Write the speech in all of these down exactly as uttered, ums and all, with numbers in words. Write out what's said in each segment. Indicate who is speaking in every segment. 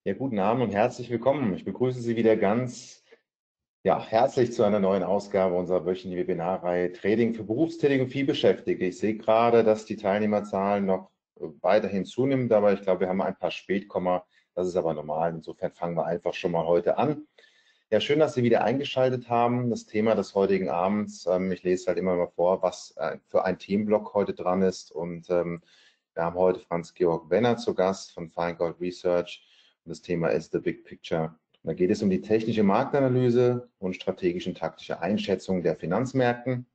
Speaker 1: Ja, guten Abend und herzlich willkommen. Ich begrüße Sie wieder ganz ja, herzlich zu einer neuen Ausgabe unserer wöchentlichen Webinarreihe Trading für Berufstätige und Vielbeschäftigte. Ich sehe gerade, dass die Teilnehmerzahlen noch äh, weiterhin zunimmt, aber ich glaube, wir haben ein paar Spätkomma. Das ist aber normal. Insofern fangen wir einfach schon mal heute an. Ja, schön, dass Sie wieder eingeschaltet haben. Das Thema des heutigen Abends, ähm, ich lese halt immer mal vor, was äh, für ein Themenblock heute dran ist. Und ähm, wir haben heute Franz-Georg Wenner zu Gast von Feingold Research. Und das Thema ist The Big Picture. Und da geht es um die technische Marktanalyse und strategische und taktische Einschätzung der Finanzmärkten.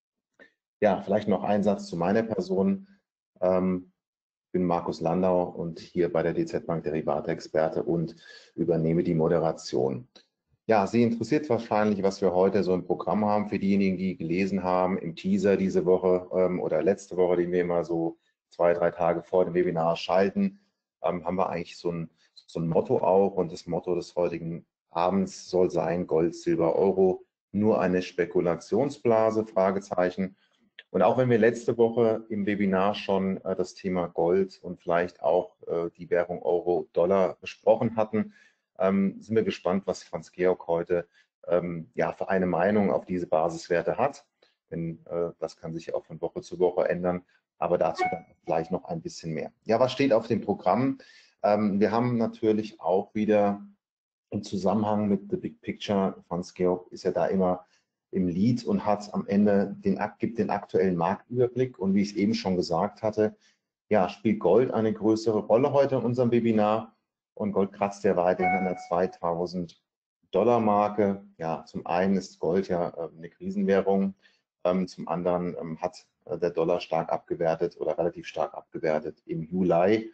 Speaker 1: Ja, vielleicht noch ein Satz zu meiner Person. Ähm, ich bin Markus Landau und hier bei der D Z Bank Derivate-Experte und übernehme die Moderation. Ja, Sie interessiert wahrscheinlich, was wir heute so im Programm haben. Für diejenigen, die gelesen haben, im Teaser diese Woche ähm, oder letzte Woche, den wir immer so zwei, drei Tage vor dem Webinar schalten, ähm, haben wir eigentlich so ein, so ein Motto auch. Und das Motto des heutigen Abends soll sein: Gold, Silber, Euro, nur eine Spekulationsblase? Fragezeichen. Und auch wenn wir letzte Woche im Webinar schon äh, das Thema Gold und vielleicht auch äh, die Währung Euro-Dollar besprochen hatten, ähm, sind wir gespannt, was Franz Georg heute ähm, ja, für eine Meinung auf diese Basiswerte hat. Denn äh, das kann sich auch von Woche zu Woche ändern, aber dazu dann gleich noch ein bisschen mehr. Ja, was steht auf dem Programm? Ähm, wir haben natürlich auch wieder im Zusammenhang mit The Big Picture, Franz Georg ist ja da immer im Lead und hat am Ende den, gibt den aktuellen Marktüberblick. Und wie ich es eben schon gesagt hatte, ja, spielt Gold eine größere Rolle heute in unserem Webinar. Und Gold kratzt ja weiterhin an der zweitausend Dollar Marke. Ja, zum einen ist Gold ja äh, eine Krisenwährung. Ähm, zum anderen ähm, hat äh, der Dollar stark abgewertet oder relativ stark abgewertet im Juli.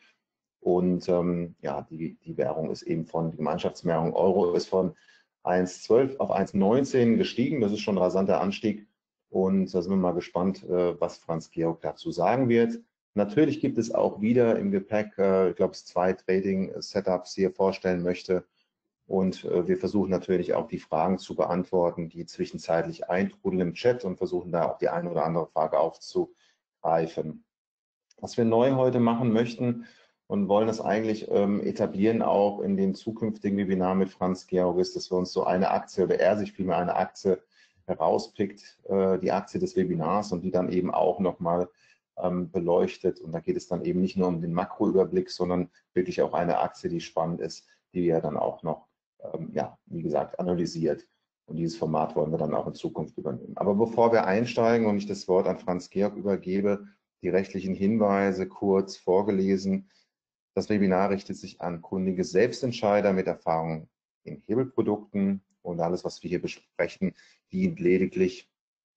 Speaker 1: Und ähm, ja, die, die Währung ist eben von, die Gemeinschaftswährung Euro ist von eins Komma zwölf auf eins Komma neunzehn gestiegen. Das ist schon ein rasanter Anstieg. Und da sind wir mal gespannt, äh, was Franz Georg dazu sagen wird. Natürlich gibt es auch wieder im Gepäck, äh, ich glaube, es zwei Trading-Setups hier vorstellen möchte. Und äh, wir versuchen natürlich auch die Fragen zu beantworten, die zwischenzeitlich eintrudeln im Chat, und versuchen da auch die eine oder andere Frage aufzugreifen. Was wir neu heute machen möchten und wollen das eigentlich ähm, etablieren, auch in den zukünftigen Webinaren mit Franz Georg, ist, dass wir uns so eine Aktie oder er sich vielmehr eine Aktie herauspickt, äh, die Aktie des Webinars, und die dann eben auch nochmal ähm, beleuchtet. Und da geht es dann eben nicht nur um den Makroüberblick, sondern wirklich auch eine Aktie, die spannend ist, die er dann auch noch, ähm, ja, wie gesagt, analysiert. Und dieses Format wollen wir dann auch in Zukunft übernehmen. Aber bevor wir einsteigen und ich das Wort an Franz Georg übergebe, die rechtlichen Hinweise kurz vorgelesen. Das Webinar richtet sich an kundige Selbstentscheider mit Erfahrung in Hebelprodukten, und alles, was wir hier besprechen, dient lediglich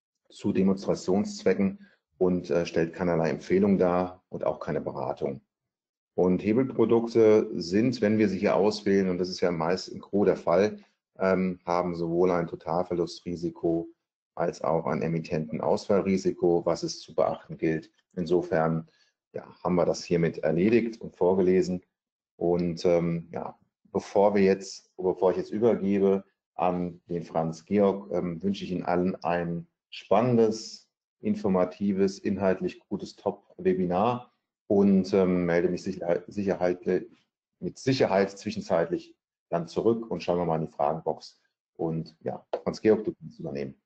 Speaker 1: zu Demonstrationszwecken und äh, stellt keinerlei Empfehlung dar und auch keine Beratung. Und Hebelprodukte sind, wenn wir sie hier auswählen, und das ist ja meist im Gros der Fall, ähm, haben sowohl ein Totalverlustrisiko als auch ein Emittentenausfallrisiko, was es zu beachten gilt. Insofern ja, haben wir das hiermit erledigt und vorgelesen. Und ähm, ja, bevor wir jetzt, bevor ich jetzt übergebe an den Franz Georg, ähm, wünsche ich Ihnen allen ein spannendes, informatives, inhaltlich gutes Top-Webinar und ähm, melde mich sicher, Sicherheit, mit Sicherheit zwischenzeitlich dann zurück, und schauen wir mal in die Fragenbox. Und ja, Franz Georg, du kannst übernehmen.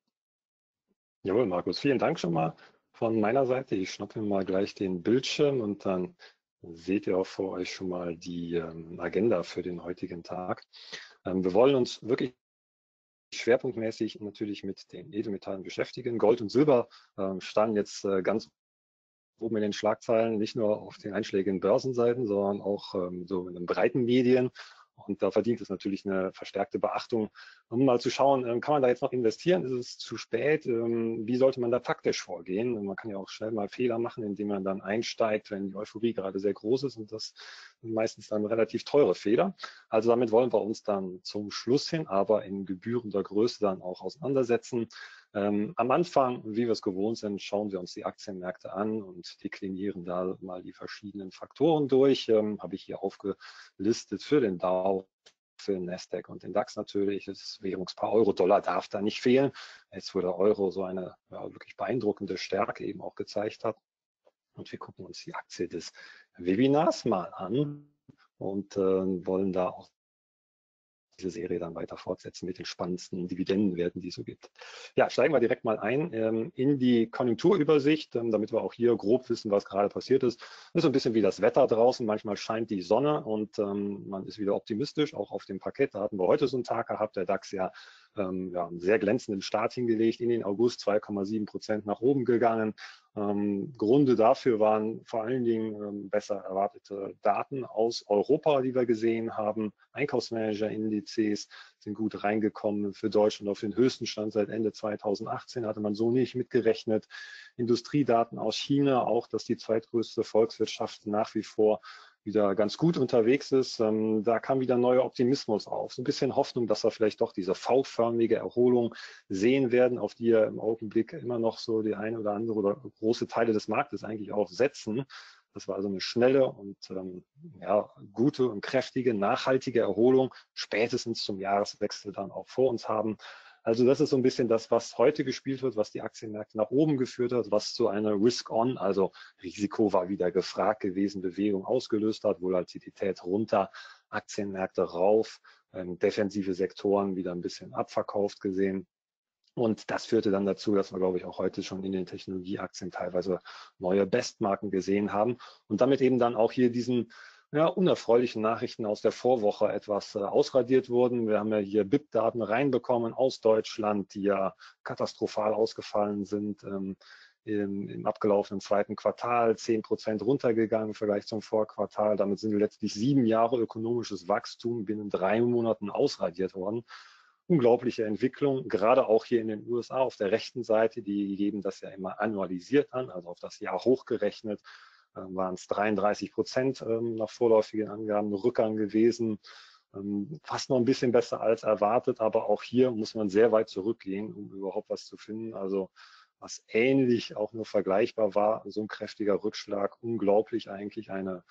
Speaker 2: Jawohl, Markus, vielen Dank schon mal von meiner Seite. Ich schnappe mir mal gleich den Bildschirm und dann seht ihr auch vor euch schon mal die ähm, Agenda für den heutigen Tag. Ähm, wir wollen uns wirklich schwerpunktmäßig natürlich mit den Edelmetallen beschäftigen. Gold und Silber ähm, standen jetzt äh, ganz oben in den Schlagzeilen, nicht nur auf den einschlägigen Börsenseiten, sondern auch ähm, so in den breiten Medien. Und da verdient es natürlich eine verstärkte Beachtung, um mal zu schauen, ähm, kann man da jetzt noch investieren? Ist es zu spät? Ähm, wie sollte man da taktisch vorgehen? Und man kann ja auch schnell mal Fehler machen, indem man dann einsteigt, wenn die Euphorie gerade sehr groß ist, und das sind meistens dann relativ teure Fehler. Also damit wollen wir uns dann zum Schluss hin, aber in gebührender Größe dann auch auseinandersetzen. Ähm, am Anfang, wie wir es gewohnt sind, schauen wir uns die Aktienmärkte an und deklinieren da mal die verschiedenen Faktoren durch. Ähm, habe ich hier aufgelistet für den Dow, für den Nasdaq und den DAX natürlich. Das Währungspaar Euro-Dollar darf da nicht fehlen. Jetzt, wo der Euro so eine ja, wirklich beeindruckende Stärke eben auch gezeigt hat. Und wir gucken uns die Aktie des Webinars mal an. und äh, wollen da auch diese Serie dann weiter fortsetzen mit den spannendsten Dividendenwerten, die es so gibt. Ja, steigen wir direkt mal ein ähm, in die Konjunkturübersicht, ähm, damit wir auch hier grob wissen, was gerade passiert ist. Das ist so ein bisschen wie das Wetter draußen. Manchmal scheint die Sonne und ähm, man ist wieder optimistisch, auch auf dem Parkett. Da hatten wir heute so einen Tag gehabt, der DAX ja, ähm, ja einen sehr glänzenden Start hingelegt, in den August zwei Komma sieben Prozent nach oben gegangen. Ähm, Gründe dafür waren vor allen Dingen ähm, besser erwartete Daten aus Europa, die wir gesehen haben. Einkaufsmanager-Indizes sind gut reingekommen für Deutschland auf den höchsten Stand seit Ende zweitausendachtzehn, hatte man so nicht mitgerechnet. Industriedaten aus China, auch dass die zweitgrößte Volkswirtschaft nach wie vor wieder ganz gut unterwegs ist. Ähm, da kam wieder neuer Optimismus auf. So ein bisschen Hoffnung, dass wir vielleicht doch diese V-förmige Erholung sehen werden, auf die ja im Augenblick immer noch so die eine oder andere oder große Teile des Marktes eigentlich auch setzen. Das war also eine schnelle und ähm, ja, gute und kräftige, nachhaltige Erholung, spätestens zum Jahreswechsel dann auch vor uns haben. Also das ist so ein bisschen das, was heute gespielt wird, was die Aktienmärkte nach oben geführt hat, was zu einer Risk-on, also Risiko war wieder gefragt gewesen, Bewegung ausgelöst hat, Volatilität runter, Aktienmärkte rauf, ähm, defensive Sektoren wieder ein bisschen abverkauft gesehen. Und das führte dann dazu, dass wir, glaube ich, auch heute schon in den Technologieaktien teilweise neue Bestmarken gesehen haben und damit eben dann auch hier diesen ja, unerfreulichen Nachrichten aus der Vorwoche etwas äh, ausradiert wurden. Wir haben ja hier B I P-Daten reinbekommen aus Deutschland, die ja katastrophal ausgefallen sind. Ähm, im, im abgelaufenen zweiten Quartal zehn Prozent runtergegangen im Vergleich zum Vorquartal. Damit sind letztlich sieben Jahre ökonomisches Wachstum binnen drei Monaten ausradiert worden. Unglaubliche Entwicklung, gerade auch hier in den U S A auf der rechten Seite, die geben das ja immer annualisiert an, also auf das Jahr hochgerechnet, äh, waren es dreiunddreißig Prozent ähm, nach vorläufigen Angaben Rückgang gewesen, ähm, fast noch ein bisschen besser als erwartet, aber auch hier muss man sehr weit zurückgehen, um überhaupt was zu finden. Also was ähnlich auch nur vergleichbar war, so ein kräftiger Rückschlag, unglaublich eigentlich, eine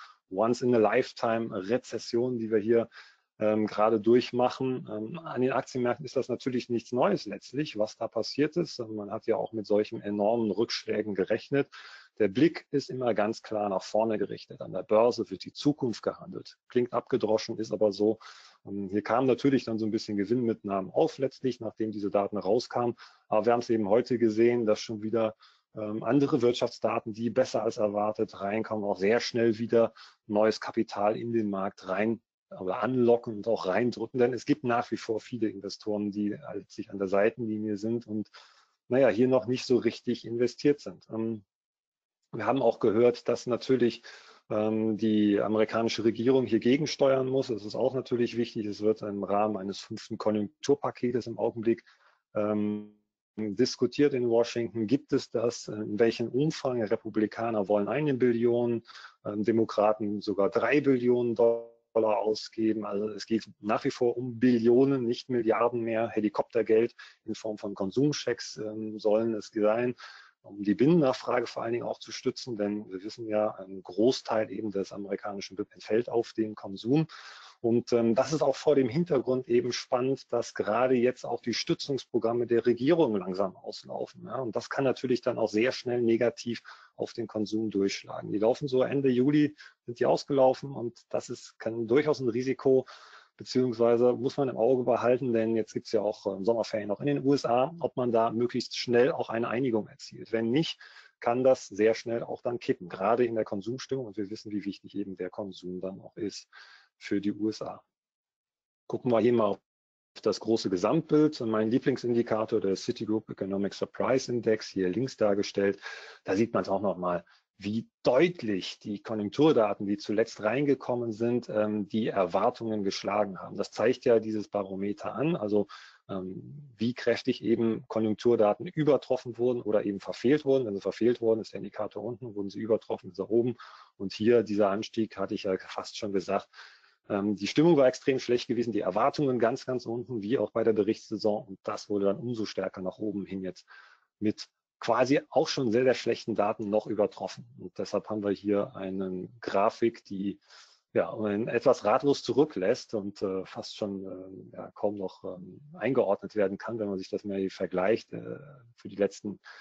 Speaker 2: Once-in-a-Lifetime-Rezession, die wir hier ähm, gerade durchmachen. Ähm, an den Aktienmärkten ist das natürlich nichts Neues letztlich, was da passiert ist. Man hat ja auch mit solchen enormen Rückschlägen gerechnet. Der Blick ist immer ganz klar nach vorne gerichtet. An der Börse wird die Zukunft gehandelt. Klingt abgedroschen, ist aber so. Ähm, hier kam natürlich dann so ein bisschen Gewinnmitnahmen auf letztlich, nachdem diese Daten rauskamen. Aber wir haben es eben heute gesehen, dass schon wieder ähm, andere Wirtschaftsdaten, die besser als erwartet reinkommen, auch sehr schnell wieder neues Kapital in den Markt rein oder anlocken und auch reindrücken, denn es gibt nach wie vor viele Investoren, die halt sich an der Seitenlinie sind und naja, hier noch nicht so richtig investiert sind. Ähm, wir haben auch gehört, dass natürlich ähm, die amerikanische Regierung hier gegensteuern muss. Das ist auch natürlich wichtig. Es wird im Rahmen eines fünften Konjunkturpaketes im Augenblick ähm, diskutiert in Washington. Gibt es das? In welchem Umfang? Republikaner wollen eine Billion, ähm, Demokraten sogar drei Billionen Dollar ausgeben. Also es geht nach wie vor um Billionen, nicht Milliarden mehr. Helikoptergeld in Form von Konsumchecks ähm, sollen es sein, um die Binnennachfrage vor allen Dingen auch zu stützen, denn wir wissen ja, ein Großteil eben des amerikanischen B I P entfällt auf den Konsum. Und ähm, das ist auch vor dem Hintergrund eben spannend, dass gerade jetzt auch die Stützungsprogramme der Regierung langsam auslaufen. Ja? Und das kann natürlich dann auch sehr schnell negativ auf den Konsum durchschlagen. Die laufen so Ende Juli, sind die ausgelaufen und das ist, kann durchaus ein Risiko, beziehungsweise muss man im Auge behalten, denn jetzt gibt es ja auch ähm, Sommerferien noch in den U S A, ob man da möglichst schnell auch eine Einigung erzielt. Wenn nicht, kann das sehr schnell auch dann kippen, gerade in der Konsumstimmung. Und wir wissen, wie wichtig eben der Konsum dann auch ist für die U S A. Gucken wir hier mal auf das große Gesamtbild. Mein Lieblingsindikator, der Citigroup Economic Surprise Index, hier links dargestellt. Da sieht man es auch nochmal, wie deutlich die Konjunkturdaten, die zuletzt reingekommen sind, ähm, die Erwartungen geschlagen haben. Das zeigt ja dieses Barometer an, also ähm, wie kräftig eben Konjunkturdaten übertroffen wurden oder eben verfehlt wurden. Wenn sie verfehlt wurden, ist der Indikator unten, wurden sie übertroffen, ist er oben. Und hier dieser Anstieg, hatte ich ja fast schon gesagt, ähm, die Stimmung war extrem schlecht gewesen, die Erwartungen ganz, ganz unten, wie auch bei der Berichtssaison. Und das wurde dann umso stärker nach oben hin jetzt mit quasi auch schon sehr, sehr schlechten Daten noch übertroffen. Und deshalb haben wir hier eine Grafik, die ja etwas ratlos zurücklässt und äh, fast schon äh, ja, kaum noch ähm, eingeordnet werden kann, wenn man sich das mal vergleicht. Äh, für die letzten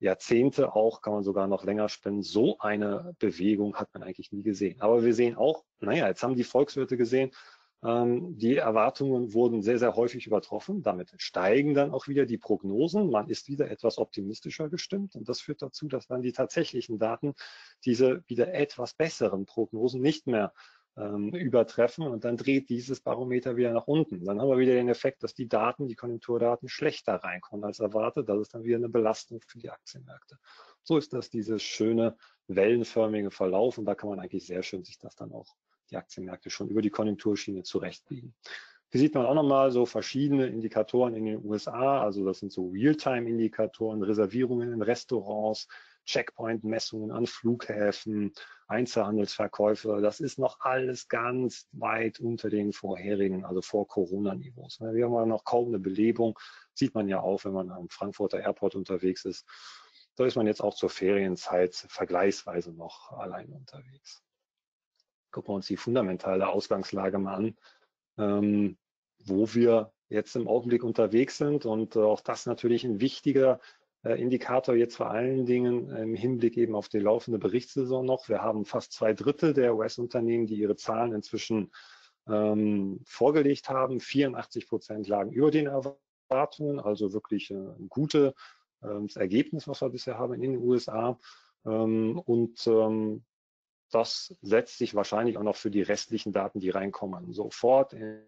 Speaker 2: Jahrzehnte auch, kann man sogar noch länger spenden. So eine Bewegung hat man eigentlich nie gesehen. Aber wir sehen auch, naja, jetzt haben die Volkswirte gesehen, ähm, die Erwartungen wurden sehr, sehr häufig übertroffen. Damit steigen dann auch wieder die Prognosen. Man ist wieder etwas optimistischer gestimmt. Und das führt dazu, dass dann die tatsächlichen Daten diese wieder etwas besseren Prognosen nicht mehr ähm, übertreffen. Und dann dreht dieses Barometer wieder nach unten. Dann haben wir wieder den Effekt, dass die Daten, die Konjunkturdaten schlechter reinkommen als erwartet. Das ist dann wieder eine Belastung für die Aktienmärkte. So ist das dieses schöne wellenförmige Verlauf. Und da kann man eigentlich sehr schön sich das dann auch die Aktienmärkte schon über die Konjunkturschiene zurechtbiegen. Hier sieht man auch nochmal so verschiedene Indikatoren in den U S A, also das sind so Realtime-Indikatoren, Reservierungen in Restaurants, Checkpoint-Messungen an Flughäfen, Einzelhandelsverkäufe. Das ist noch alles ganz weit unter den vorherigen, also vor Corona-Niveaus. Wir haben noch kaum eine Belebung, sieht man ja auch, wenn man am Frankfurter Airport unterwegs ist. Da ist man jetzt auch zur Ferienzeit vergleichsweise noch allein unterwegs. Gucken wir uns die fundamentale Ausgangslage mal an, ähm, wo wir jetzt im Augenblick unterwegs sind. Und äh, auch das natürlich ein wichtiger äh, Indikator jetzt vor allen Dingen im Hinblick eben auf die laufende Berichtssaison noch. Wir haben fast zwei Drittel der U S-Unternehmen, die ihre Zahlen inzwischen ähm, vorgelegt haben. vierundachtzig Prozent lagen über den Erwartungen, also wirklich äh, ein gutes äh, Ergebnis, was wir bisher haben in den U S A. Ähm, und ähm, Das setzt sich wahrscheinlich auch noch für die restlichen Daten, die reinkommen, sofort. In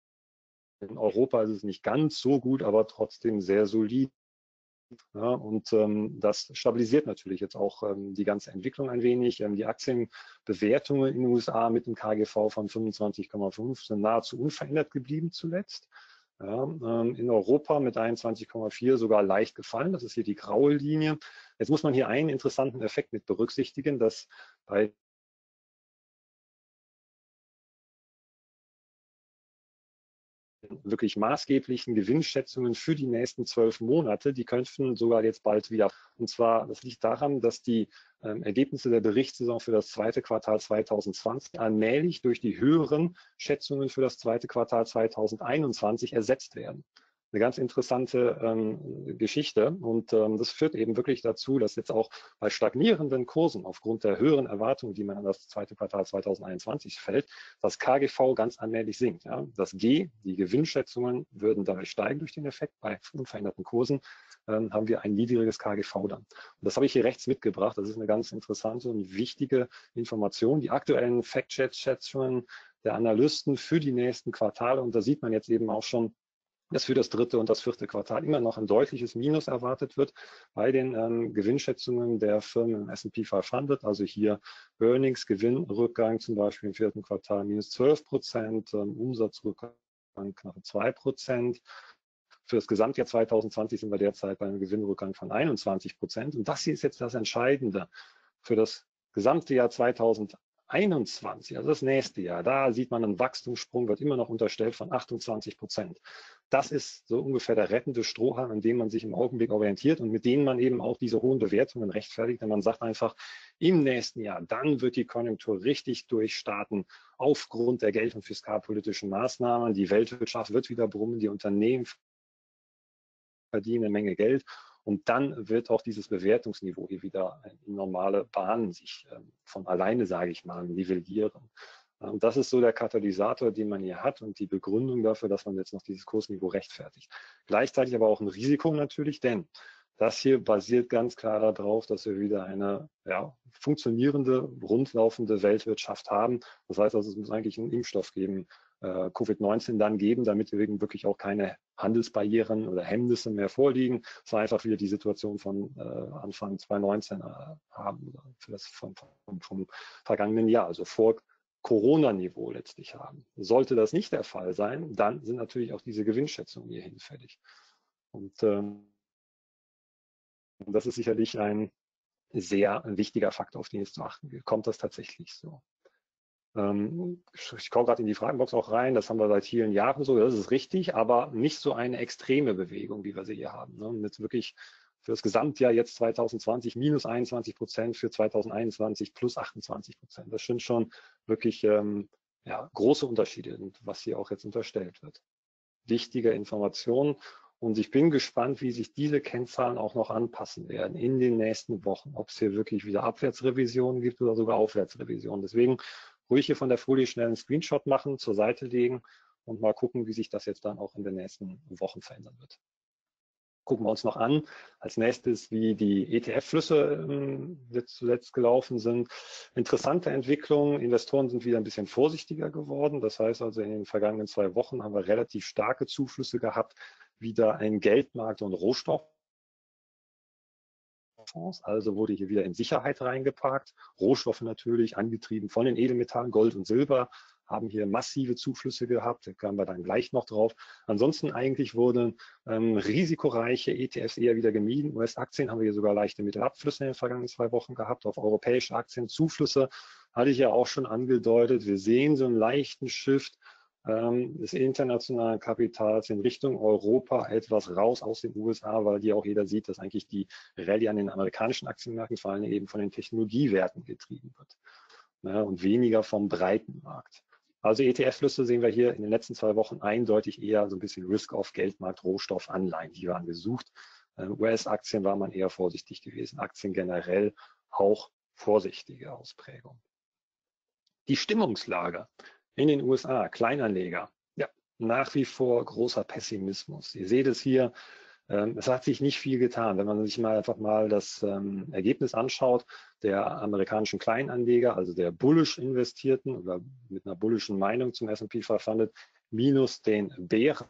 Speaker 2: Europa ist es nicht ganz so gut, aber trotzdem sehr solid. Ja, und ähm, das stabilisiert natürlich jetzt auch ähm, die ganze Entwicklung ein wenig. Ähm, die Aktienbewertungen in den U S A mit dem K G V von fünfundzwanzig Komma fünf sind nahezu unverändert geblieben zuletzt. Ja, ähm, in Europa mit einundzwanzig Komma vier sogar leicht gefallen. Das ist hier die graue Linie. Jetzt muss man hier einen interessanten Effekt mit berücksichtigen, dass bei wirklich maßgeblichen Gewinnschätzungen für die nächsten zwölf Monate, die könnten sogar jetzt bald wieder. Und zwar, das liegt daran, dass die ähm, Ergebnisse der Berichtssaison für das zweite Quartal zweitausendzwanzig allmählich durch die höheren Schätzungen für das zweite Quartal zweitausendeinundzwanzig ersetzt werden. Eine ganz interessante ähm, Geschichte und ähm, das führt eben wirklich dazu, dass jetzt auch bei stagnierenden Kursen aufgrund der höheren Erwartungen, die man an das zweite Quartal zweitausendeinundzwanzig fällt, das K G V ganz allmählich sinkt. Ja. Das G, die Gewinnschätzungen würden dadurch steigen durch den Effekt. Bei unveränderten Kursen ähm, haben wir ein niedriges K G V dann. Und das habe ich hier rechts mitgebracht. Das ist eine ganz interessante und wichtige Information. Die aktuellen Fact-Schätzungen der Analysten für die nächsten Quartale und da sieht man jetzt eben auch schon, dass für das dritte und das vierte Quartal immer noch ein deutliches Minus erwartet wird bei den ähm, Gewinnschätzungen der Firmen im S und P fünfhundert. Also hier Earnings, Gewinnrückgang zum Beispiel im vierten Quartal minus zwölf Prozent, ähm, Umsatzrückgang knapp zwei Prozent. Für das Gesamtjahr zweitausendzwanzig sind wir derzeit bei einem Gewinnrückgang von einundzwanzig Prozent. Und das hier ist jetzt das Entscheidende für das gesamte Jahr zweitausendeinundzwanzig, also das nächste Jahr. Da sieht man einen Wachstumssprung, wird immer noch unterstellt von achtundzwanzig Prozent. Das ist so ungefähr der rettende Strohhalm, an dem man sich im Augenblick orientiert und mit denen man eben auch diese hohen Bewertungen rechtfertigt. Denn man sagt einfach, im nächsten Jahr, dann wird die Konjunktur richtig durchstarten aufgrund der geld- und fiskalpolitischen Maßnahmen. Die Weltwirtschaft wird wieder brummen, die Unternehmen verdienen eine Menge Geld. Und dann wird auch dieses Bewertungsniveau hier wieder in normale Bahnen sich von alleine, sage ich mal, nivellieren. Und das ist so der Katalysator, den man hier hat und die Begründung dafür, dass man jetzt noch dieses Kursniveau rechtfertigt. Gleichzeitig aber auch ein Risiko natürlich, denn das hier basiert ganz klar darauf, dass wir wieder eine ja, funktionierende, rundlaufende Weltwirtschaft haben. Das heißt also, es muss eigentlich einen Impfstoff geben, äh, Covid neunzehn dann geben, damit eben wirklich auch keine Handelsbarrieren oder Hemmnisse mehr vorliegen. Es war einfach wieder die Situation von äh, Anfang zweitausendneunzehn äh, haben, für das vom, vom, vom vergangenen Jahr, also vor Corona-Niveau letztlich haben. Sollte das nicht der Fall sein, dann sind natürlich auch diese Gewinnschätzungen hier hinfällig. Und ähm, das ist sicherlich ein sehr wichtiger Faktor, auf den es zu achten gilt. Kommt das tatsächlich so? Ähm, ich komme gerade in die Fragenbox auch rein, das haben wir seit vielen Jahren so, das ist richtig, aber nicht so eine extreme Bewegung, wie wir sie hier haben. Ne? Mit wirklich für das Gesamtjahr jetzt zweitausendzwanzig minus einundzwanzig Prozent, für zweitausendeinundzwanzig plus achtundzwanzig Prozent. Das sind schon wirklich ähm, ja, große Unterschiede, was hier auch jetzt unterstellt wird. Wichtige Informationen. Und ich bin gespannt, wie sich diese Kennzahlen auch noch anpassen werden in den nächsten Wochen, ob es hier wirklich wieder Abwärtsrevisionen gibt oder sogar Aufwärtsrevisionen. Deswegen ruhig hier von der Folie schnell einen Screenshot machen, zur Seite legen und mal gucken, wie sich das jetzt dann auch in den nächsten Wochen verändern wird. Gucken wir uns noch an, als nächstes, wie die E T F-Flüsse ähm, jetzt zuletzt gelaufen sind. Interessante Entwicklung, Investoren sind wieder ein bisschen vorsichtiger geworden. Das heißt also, in den vergangenen zwei Wochen haben wir relativ starke Zuflüsse gehabt, wieder ein Geldmarkt- und Rohstofffonds. Also wurde hier wieder in Sicherheit reingeparkt. Rohstoffe natürlich, angetrieben von den Edelmetallen, Gold und Silber, haben hier massive Zuflüsse gehabt, da kommen wir dann gleich noch drauf. Ansonsten eigentlich wurden ähm, risikoreiche E T Fs eher wieder gemieden. U S-Aktien haben wir hier sogar leichte Mittelabflüsse in den vergangenen zwei Wochen gehabt. Auf europäische Aktien Zuflüsse hatte ich ja auch schon angedeutet. Wir sehen so einen leichten Shift ähm, des internationalen Kapitals in Richtung Europa, etwas raus aus den U S A, weil hier auch jeder sieht, dass eigentlich die Rallye an den amerikanischen Aktienmärkten vor allem eben von den Technologiewerten getrieben wird, ja, und weniger vom breiten Markt. Also E T F-Flüsse sehen wir hier in den letzten zwei Wochen eindeutig eher so ein bisschen Risk-off, Geldmarkt, Rohstoff, Anleihen, die waren gesucht. Ähm, U S-Aktien war man eher vorsichtig gewesen, Aktien generell auch vorsichtige Ausprägung. Die Stimmungslage in den U S A, Kleinanleger, ja, nach wie vor großer Pessimismus. Ihr seht es hier, ähm, es hat sich nicht viel getan. Wenn man sich mal einfach mal das ähm, Ergebnis anschaut, der amerikanischen Kleinanleger, also der bullish investierten oder mit einer bullischen Meinung zum S und P fünfhundert, minus den Bären,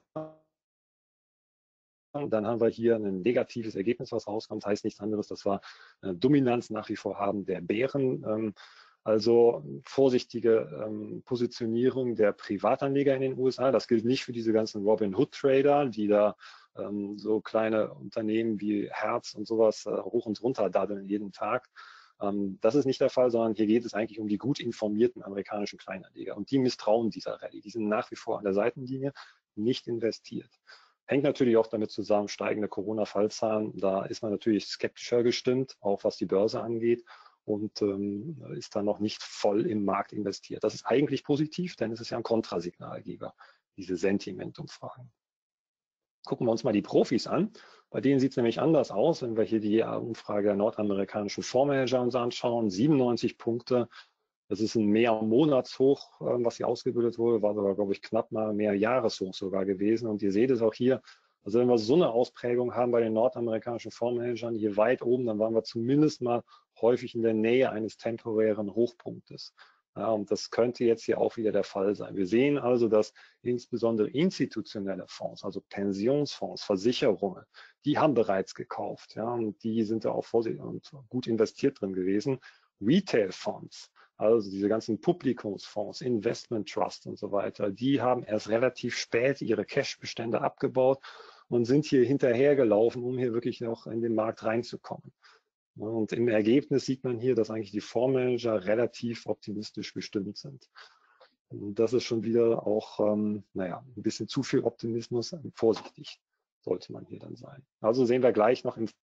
Speaker 2: dann haben wir hier ein negatives Ergebnis, was rauskommt. Das heißt nichts anderes, das war äh, Dominanz nach wie vor haben der Bären. Ähm, also vorsichtige ähm, Positionierung der Privatanleger in den U S A. Das gilt nicht für diese ganzen Robinhood-Trader, die da ähm, so kleine Unternehmen wie Hertz und sowas äh, hoch und runter daddeln jeden Tag. Ähm, das ist nicht der Fall, sondern hier geht es eigentlich um die gut informierten amerikanischen Kleinanleger. Und die misstrauen dieser Rallye. Die sind nach wie vor an der Seitenlinie nicht investiert. Hängt natürlich auch damit zusammen, steigende Corona-Fallzahlen. Da ist man natürlich skeptischer gestimmt, auch was die Börse angeht, und ähm, ist dann noch nicht voll im Markt investiert. Das ist eigentlich positiv, denn es ist ja ein Kontrasignalgeber, diese Sentimentumfragen. Gucken wir uns mal die Profis an. Bei denen sieht es nämlich anders aus, wenn wir hier die Umfrage der nordamerikanischen Fondsmanager uns anschauen. siebenundneunzig Punkte. Das ist ein Mehr-Monatshoch, was hier ausgebildet wurde, war sogar, glaube ich, knapp mal mehr Jahreshoch sogar gewesen. Und ihr seht es auch hier, also wenn wir so eine Ausprägung haben bei den nordamerikanischen Fondsmanagern hier weit oben, dann waren wir zumindest mal häufig in der Nähe eines temporären Hochpunktes. Ja, und das könnte jetzt hier auch wieder der Fall sein. Wir sehen also, dass insbesondere institutionelle Fonds, also Pensionsfonds, Versicherungen, die haben bereits gekauft. Ja, und die sind da auch vorsichtig und gut investiert drin gewesen. Retail-Fonds, also diese ganzen Publikumsfonds, Investment Trust und so weiter, die haben erst relativ spät ihre Cash-Bestände abgebaut und sind hier hinterhergelaufen, um hier wirklich noch in den Markt reinzukommen. Und im Ergebnis sieht man hier, dass eigentlich die Fondsmanager relativ optimistisch gestimmt sind. Und das ist schon wieder auch, ähm, naja, ein bisschen zu viel Optimismus. Vorsichtig sollte man hier dann sein. Also sehen wir gleich noch im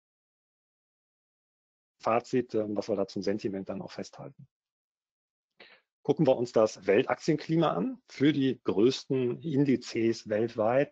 Speaker 2: Fazit, ähm, was wir da zum Sentiment dann auch festhalten. Gucken wir uns das Weltaktienklima an für die größten Indizes weltweit.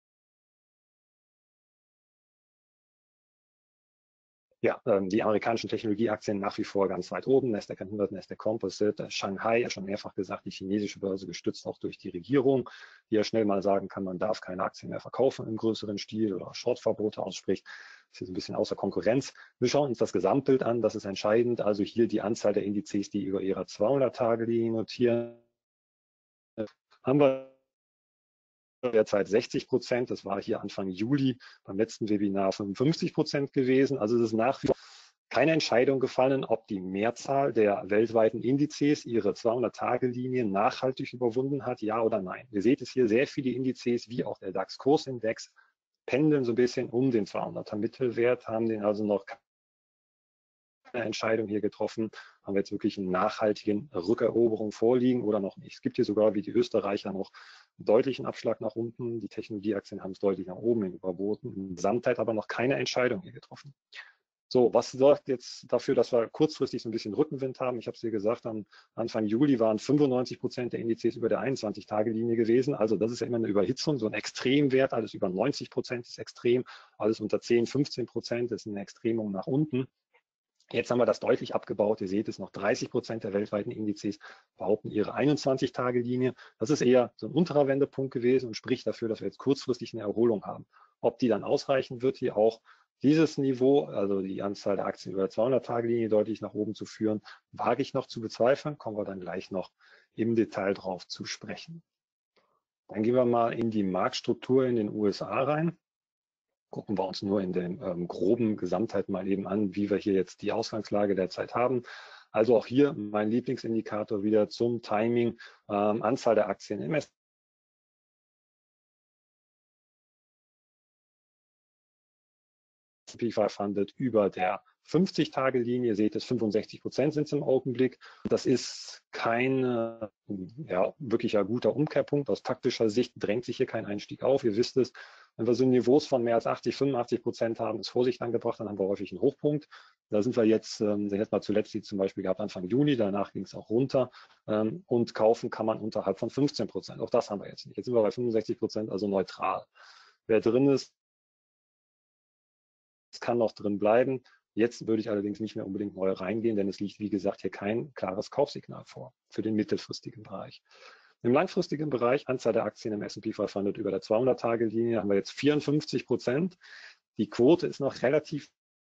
Speaker 2: Ja, ähm, die amerikanischen Technologieaktien nach wie vor ganz weit oben. Nasdaq hundert, Nasdaq Composite, Shanghai, schon mehrfach gesagt, die chinesische Börse gestützt auch durch die Regierung, die ja schnell mal sagen kann, man darf keine Aktien mehr verkaufen im größeren Stil oder Shortverbote ausspricht. Das ist ein bisschen außer Konkurrenz. Wir schauen uns das Gesamtbild an, das ist entscheidend. Also hier die Anzahl der Indizes, die über ihrer zweihundert-Tage-Linie notieren. Haben wir derzeit sechzig Prozent, das war hier Anfang Juli beim letzten Webinar fünfundfünfzig Prozent gewesen. Also es ist nach wie vor keine Entscheidung gefallen, ob die Mehrzahl der weltweiten Indizes ihre zweihundert-Tage-Linie nachhaltig überwunden hat, ja oder nein. Ihr seht es hier, sehr viele Indizes, wie auch der DAX-Kursindex, pendeln so ein bisschen um den zweihunderter Mittelwert, haben den also noch eine Entscheidung hier getroffen, haben wir jetzt wirklich einen nachhaltigen Rückeroberung vorliegen oder noch nicht. Es gibt hier sogar, wie die Österreicher, noch einen deutlichen Abschlag nach unten. Die Technologieaktien haben es deutlich nach oben hin überboten. In Gesamtheit aber noch keine Entscheidung hier getroffen. So, was sorgt jetzt dafür, dass wir kurzfristig so ein bisschen Rückenwind haben? Ich habe es dir gesagt, am Anfang Juli waren fünfundneunzig Prozent der Indizes über der einundzwanzig-Tage-Linie gewesen. Also das ist ja immer eine Überhitzung, so ein Extremwert. Alles über neunzig Prozent ist extrem, alles unter zehn, fünfzehn Prozent ist eine Extremung nach unten. Jetzt haben wir das deutlich abgebaut. Ihr seht es, noch dreißig Prozent der weltweiten Indizes behaupten ihre einundzwanzig-Tage-Linie. Das ist eher so ein unterer Wendepunkt gewesen und spricht dafür, dass wir jetzt kurzfristig eine Erholung haben. Ob die dann ausreichen wird, hier auch dieses Niveau, also die Anzahl der Aktien über der zweihundert-Tage-Linie deutlich nach oben zu führen, wage ich noch zu bezweifeln. Kommen wir dann gleich noch im Detail drauf zu sprechen. Dann gehen wir mal in die Marktstruktur in den U S A rein. Gucken wir uns nur in der ähm, groben Gesamtheit mal eben an, wie wir hier jetzt die Ausgangslage derzeit haben. Also auch hier mein Lieblingsindikator wieder zum Timing, ähm, Anzahl der Aktien im S und P fünfhundert über der fünfzig-Tage-Linie. Ihr seht es, fünfundsechzig Prozent sind es im Augenblick. Das ist kein äh, ja, wirklicher guter Umkehrpunkt. Aus taktischer Sicht drängt sich hier kein Einstieg auf. Ihr wisst es, wenn wir so Niveaus von mehr als achtzig, fünfundachtzig Prozent haben, ist Vorsicht angebracht, dann haben wir häufig einen Hochpunkt. Da sind wir jetzt, ähm, jetzt mal zuletzt die zum Beispiel gehabt Anfang Juni, danach ging es auch runter ähm, und kaufen kann man unterhalb von fünfzehn Prozent. Auch das haben wir jetzt nicht. Jetzt sind wir bei fünfundsechzig Prozent, also neutral. Wer drin ist, kann noch drin bleiben. Jetzt würde ich allerdings nicht mehr unbedingt neu reingehen, denn es liegt, wie gesagt, hier kein klares Kaufsignal vor für den mittelfristigen Bereich. Im langfristigen Bereich, Anzahl der Aktien im S und P fünfhundert über der zweihundert-Tage-Linie, haben wir jetzt vierundfünfzig Prozent. Die Quote ist noch relativ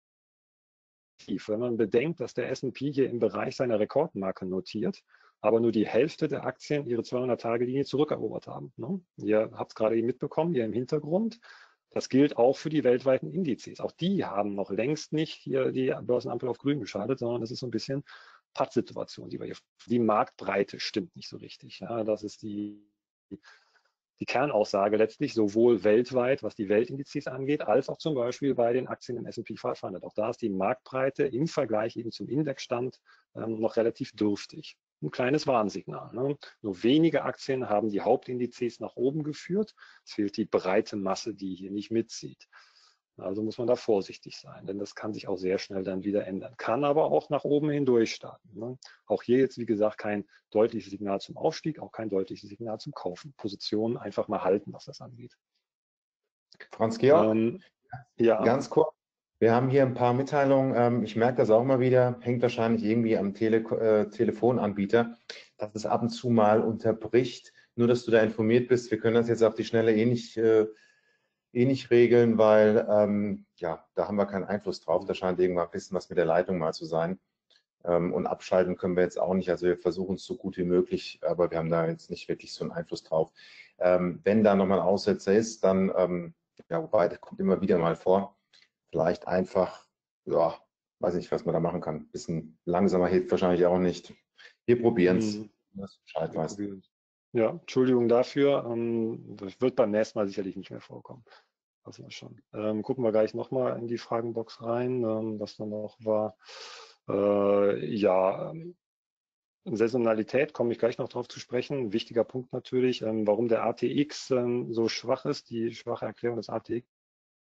Speaker 2: tief, wenn man bedenkt, dass der S und P hier im Bereich seiner Rekordmarke notiert, aber nur die Hälfte der Aktien ihre zweihundert-Tage-Linie zurückerobert haben. Ihr habt es gerade eben mitbekommen, hier im Hintergrund. Das gilt auch für die weltweiten Indizes. Auch die haben noch längst nicht hier die Börsenampel auf grün geschaltet, sondern es ist so ein bisschen Pattsituation, die wir hier. Die Marktbreite stimmt nicht so richtig. Ja, das ist die, die Kernaussage letztlich, sowohl weltweit, was die Weltindizes angeht, als auch zum Beispiel bei den Aktien im S und P fünfhundert. Auch da ist die Marktbreite im Vergleich eben zum Indexstand ähm, noch relativ dürftig. Ein kleines Warnsignal. Ne? Nur wenige Aktien haben die Hauptindizes nach oben geführt. Es fehlt die breite Masse, die hier nicht mitzieht. Also muss man da vorsichtig sein, denn das kann sich auch sehr schnell dann wieder ändern. Kann aber auch nach oben hindurch starten. Ne? Auch hier jetzt, wie gesagt, kein deutliches Signal zum Aufstieg, auch kein deutliches Signal zum Kaufen. Positionen einfach mal halten, was das angeht.
Speaker 1: Franz-Georg,
Speaker 2: ähm, ja.
Speaker 1: ganz kurz. Wir haben hier ein paar Mitteilungen. Ich merke das auch mal wieder, hängt wahrscheinlich irgendwie am Tele äh, Telefonanbieter, dass es ab und zu mal unterbricht. Nur, dass du da informiert bist. Wir können das jetzt auf die Schnelle eh nicht, äh, eh nicht regeln, weil ähm, ja, da haben wir keinen Einfluss drauf. Da scheint irgendwann ein bisschen was mit der Leitung mal zu sein. Ähm, und abschalten können wir jetzt auch nicht. Also wir versuchen es so gut wie möglich, aber wir haben da jetzt nicht wirklich so einen Einfluss drauf. Ähm, wenn da nochmal ein Aussetzer ist, dann, ähm, ja, wobei, das kommt immer wieder mal vor. Vielleicht einfach, ja, weiß nicht, was man da machen kann. Ein bisschen langsamer hilft wahrscheinlich auch nicht. Wir probieren es,
Speaker 2: Mhm.
Speaker 1: dass du Bescheid weißt.
Speaker 2: Ja, Entschuldigung dafür. Das wird beim nächsten Mal sicherlich nicht mehr vorkommen. Das war schon. Ähm, gucken wir gleich nochmal in die Fragenbox rein, ähm, was da noch war. Äh, ja, Saisonalität komme ich gleich noch drauf zu sprechen. Wichtiger Punkt natürlich, ähm, warum der A T X ähm, so schwach ist, die schwache Erklärung des A T X.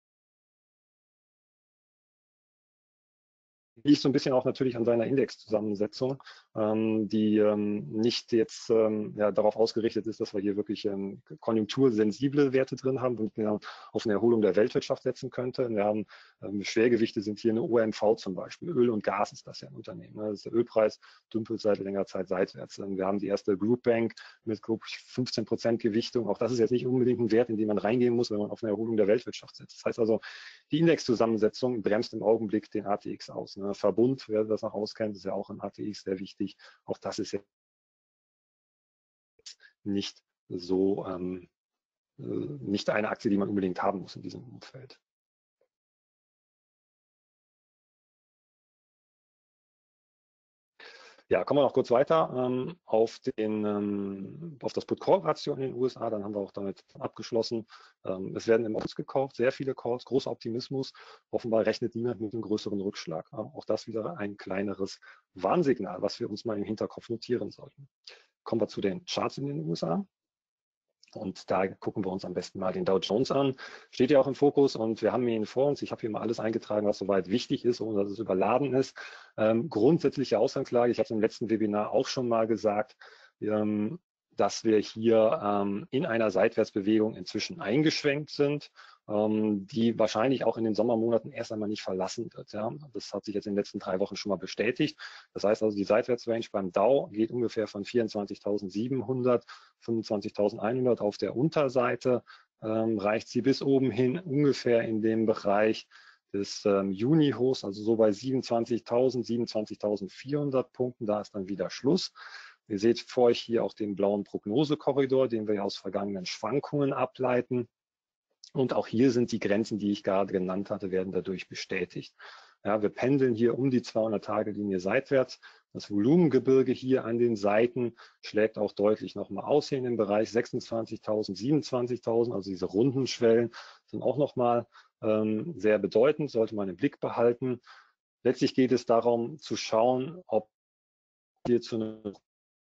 Speaker 2: Liegt so ein bisschen auch natürlich an seiner Indexzusammensetzung, ähm, die ähm, nicht jetzt ähm, ja, darauf ausgerichtet ist, dass wir hier wirklich ähm, konjunktursensible Werte drin haben, und wir auf eine Erholung der Weltwirtschaft setzen könnte. Wir haben ähm, Schwergewichte sind hier eine O M V zum Beispiel. Öl und Gas ist das ja ein Unternehmen. Ne? Das ist der Ölpreis dümpelt seit längerer Zeit seitwärts. Wir haben die erste Group Bank mit glaube ich fünfzehn Prozent Gewichtung. Auch das ist jetzt nicht unbedingt ein Wert, in den man reingehen muss, wenn man auf eine Erholung der Weltwirtschaft setzt. Das heißt also, die Indexzusammensetzung bremst im Augenblick den A T X aus. Ne? Verbund, wer das noch auskennt, ist ja auch im A T X sehr wichtig. Auch das ist jetzt nicht so, ähm, nicht eine Aktie, die man unbedingt haben muss in diesem Umfeld. Ja, kommen wir noch kurz weiter ähm, auf, den, ähm, auf das Put-Call-Ratio in den U S A, dann haben wir auch damit abgeschlossen. Ähm, es werden im August gekauft, sehr viele Calls, großer Optimismus. Offenbar rechnet niemand mit einem größeren Rückschlag. Ja, auch das wieder ein kleineres Warnsignal, was wir uns mal im Hinterkopf notieren sollten. Kommen wir zu den Charts in den U S A. Und da gucken wir uns am besten mal den Dow Jones an. Steht ja auch im Fokus und wir haben ihn vor uns. Ich habe hier mal alles eingetragen, was soweit wichtig ist, ohne dass es überladen ist. Ähm, grundsätzliche Ausgangslage, ich habe es im letzten Webinar auch schon mal gesagt, ähm, dass wir hier ähm, in einer Seitwärtsbewegung inzwischen eingeschwenkt sind, ähm, die wahrscheinlich auch in den Sommermonaten erst einmal nicht verlassen wird. Ja. Das hat sich jetzt in den letzten drei Wochen schon mal bestätigt. Das heißt also, die Seitwärtsrange beim Dow geht ungefähr von vierundzwanzigtausendsiebenhundert, fünfundzwanzigtausendeinhundert auf der Unterseite, ähm, reicht sie bis oben hin ungefähr in dem Bereich des ähm, Juni-Hochs, also so bei siebenundzwanzigtausend, siebenundzwanzigtausendvierhundert Punkten, da ist dann wieder Schluss. Ihr seht vor euch hier auch den blauen Prognosekorridor, den wir aus vergangenen Schwankungen ableiten. Und auch hier sind die Grenzen, die ich gerade genannt hatte, werden dadurch bestätigt. Ja, wir pendeln hier um die zweihundert-Tage-Linie seitwärts. Das Volumengebirge hier an den Seiten schlägt auch deutlich nochmal aus hier in dem Bereich sechsundzwanzigtausend, siebenundzwanzigtausend. Also diese runden Schwellen sind auch nochmal ähm, sehr bedeutend, sollte man im Blick behalten. Letztlich geht es darum zu schauen, ob hier zu einem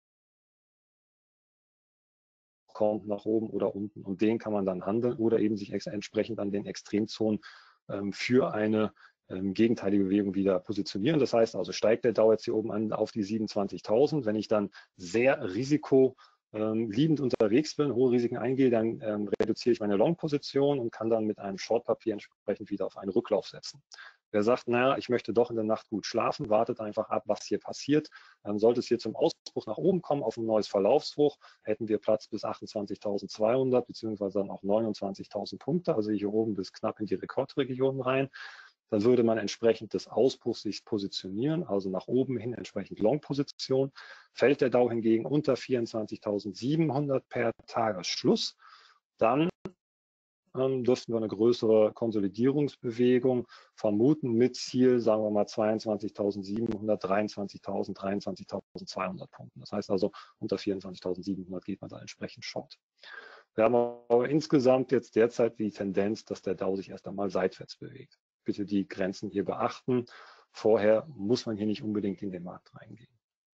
Speaker 2: kommt nach oben oder unten und den kann man dann handeln oder eben sich entsprechend an den Extremzonen ähm, für eine ähm, gegenteilige Bewegung wieder positionieren. Das heißt also, steigt der Dow jetzt hier oben an auf die siebenundzwanzigtausend, wenn ich dann sehr risikoliebend unterwegs bin, hohe Risiken eingehe, dann ähm, reduziere ich meine Long-Position und kann dann mit einem Short-Papier entsprechend wieder auf einen Rücklauf setzen. Wer sagt, naja, ich möchte doch in der Nacht gut schlafen, wartet einfach ab, was hier passiert. Ähm, sollte es hier zum Ausbruch nach oben kommen auf ein neues Verlaufshoch, hätten wir Platz bis achtundzwanzigtausendzweihundert beziehungsweise dann auch neunundzwanzigtausend Punkte, also hier oben bis knapp in die Rekordregion rein. Dann würde man entsprechend des Ausbruchs sich positionieren, also nach oben hin entsprechend Long-Position. Fällt der Dow hingegen unter vierundzwanzigtausendsiebenhundert per Tagesschluss, dann ähm, dürften wir eine größere Konsolidierungsbewegung vermuten mit Ziel, sagen wir mal zweiundzwanzigtausendsiebenhundert, dreiundzwanzigtausend, dreiundzwanzigtausendzweihundert Punkten. Das heißt also, unter vierundzwanzigtausendsiebenhundert geht man da entsprechend short. Wir haben aber insgesamt jetzt derzeit die Tendenz, dass der Dow sich erst einmal seitwärts bewegt. Bitte die Grenzen hier beachten. Vorher muss man hier nicht unbedingt in den Markt reingehen.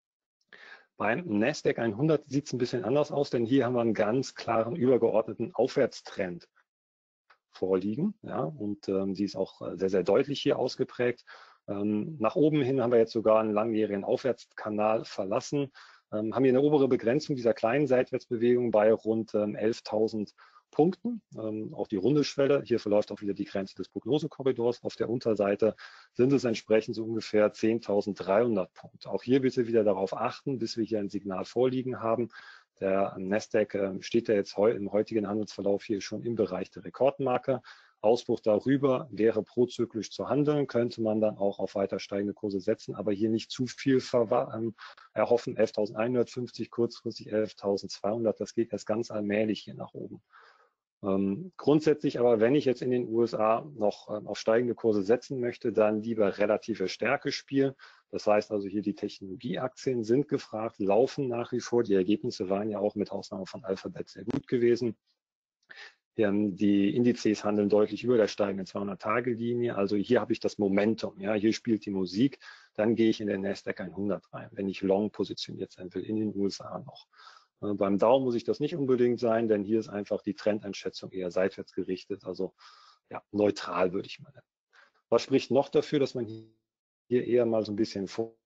Speaker 2: Beim Nasdaq hundert sieht es ein bisschen anders aus, denn hier haben wir einen ganz klaren übergeordneten Aufwärtstrend vorliegen. Ja, und ähm, die ist auch sehr, sehr deutlich hier ausgeprägt. Ähm, nach oben hin haben wir jetzt sogar einen langjährigen Aufwärtskanal verlassen, ähm, haben hier eine obere Begrenzung dieser kleinen Seitwärtsbewegung bei rund ähm, elftausend Punkten. Ähm, auch die runde Schwelle, hier verläuft auch wieder die Grenze des Prognosekorridors. Auf der Unterseite sind es entsprechend so ungefähr zehntausenddreihundert Punkte. Auch hier bitte wieder darauf achten, bis wir hier ein Signal vorliegen haben. Der Nasdaq äh, steht ja jetzt heu im heutigen Handelsverlauf hier schon im Bereich der Rekordmarke. Ausbruch darüber wäre prozyklisch zu handeln, könnte man dann auch auf weiter steigende Kurse setzen, aber hier nicht zu viel ähm, erhoffen. elftausendeinhundertfünfzig, kurzfristig elftausendzweihundert, das geht erst ganz allmählich hier nach oben. Ähm, grundsätzlich aber, wenn ich jetzt in den U S A noch ähm, auf steigende Kurse setzen möchte, dann lieber relative Stärke spielen. Das heißt also hier die Technologieaktien sind gefragt, laufen nach wie vor. Die Ergebnisse waren ja auch mit Ausnahme von Alphabet sehr gut gewesen. Ähm, die Indizes handeln deutlich über der steigenden zweihundert-Tage-Linie. Also hier habe ich das Momentum. Ja, hier spielt die Musik. Dann gehe ich in den Nasdaq hundert rein, wenn ich long positioniert sein will, in den U S A noch. Äh, beim Dow muss ich das nicht unbedingt sein, denn hier ist einfach die Trendeinschätzung eher seitwärts gerichtet. Also ja, neutral würde ich mal nennen. Was spricht noch dafür, dass man hier eher mal so ein bisschen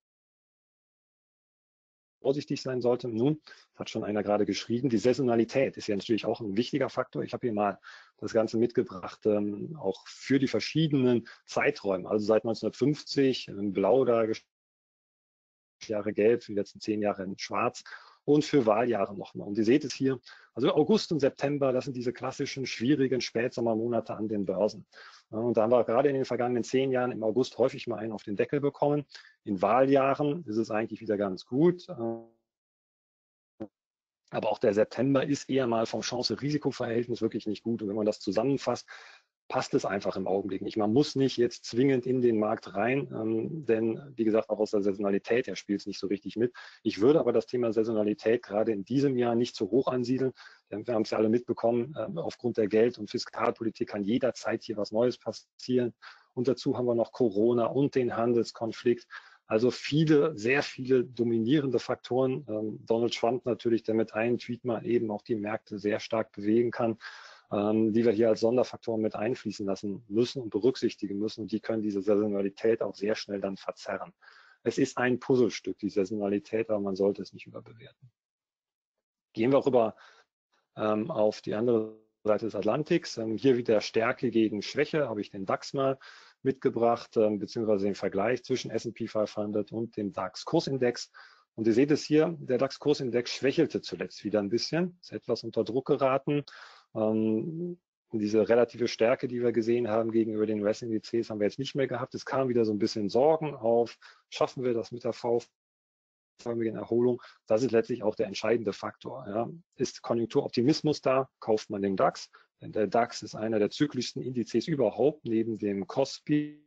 Speaker 2: vorsichtig sein sollte? Nun, das hat schon einer gerade geschrieben, die Saisonalität ist ja natürlich auch ein wichtiger Faktor. Ich habe hier mal das Ganze mitgebracht, ähm, auch für die verschiedenen Zeiträume. Also seit neunzehnhundertfünfzig, in Blau da, Jahre gelb, für die letzten zehn Jahre in schwarz und für Wahljahre nochmal. Und ihr seht es hier, also August und September, das sind diese klassischen, schwierigen Spätsommermonate an den Börsen. Und da haben wir gerade in den vergangenen zehn Jahren im August häufig mal einen auf den Deckel bekommen. In Wahljahren ist es eigentlich wieder ganz gut. Aber auch der September ist eher mal vom Chance-Risiko-Verhältnis wirklich nicht gut. Und wenn man das zusammenfasst, passt es einfach im Augenblick nicht. Man muss nicht jetzt zwingend in den Markt rein, ähm, denn wie gesagt, auch aus der Saisonalität her spielt es nicht so richtig mit. Ich würde aber das Thema Saisonalität gerade in diesem Jahr nicht zu hoch ansiedeln, denn wir haben es ja alle mitbekommen, äh, aufgrund der Geld- und Fiskalpolitik kann jederzeit hier was Neues passieren. Und dazu haben wir noch Corona und den Handelskonflikt. Also viele, sehr viele dominierende Faktoren. Ähm, Donald Trump natürlich, der mit einem Tweet mal eben auch die Märkte sehr stark bewegen kann, ähm, die wir hier als Sonderfaktoren mit einfließen lassen müssen und berücksichtigen müssen. Und die können diese Saisonalität auch sehr schnell dann verzerren. Es ist ein Puzzlestück, die Saisonalität, aber man sollte es nicht überbewerten. Gehen wir rüber ähm, auf die andere Seite des Atlantiks. Ähm, hier wieder Stärke gegen Schwäche, habe ich den DAX mal mitgebracht, ähm, beziehungsweise den Vergleich zwischen S und P fünfhundert und dem DAX-Kursindex. Und ihr seht es hier, der DAX-Kursindex schwächelte zuletzt wieder ein bisschen, ist etwas unter Druck geraten. Ähm, diese relative Stärke, die wir gesehen haben gegenüber den U S-Indizes, haben wir jetzt nicht mehr gehabt. Es kam wieder so ein bisschen Sorgen auf, schaffen wir das mit der V förmigen Erholung? Das ist letztlich auch der entscheidende Faktor. Ja. Ist Konjunkturoptimismus da, kauft man den DAX. Denn der DAX ist einer der zyklischsten Indizes überhaupt, neben dem Kospi.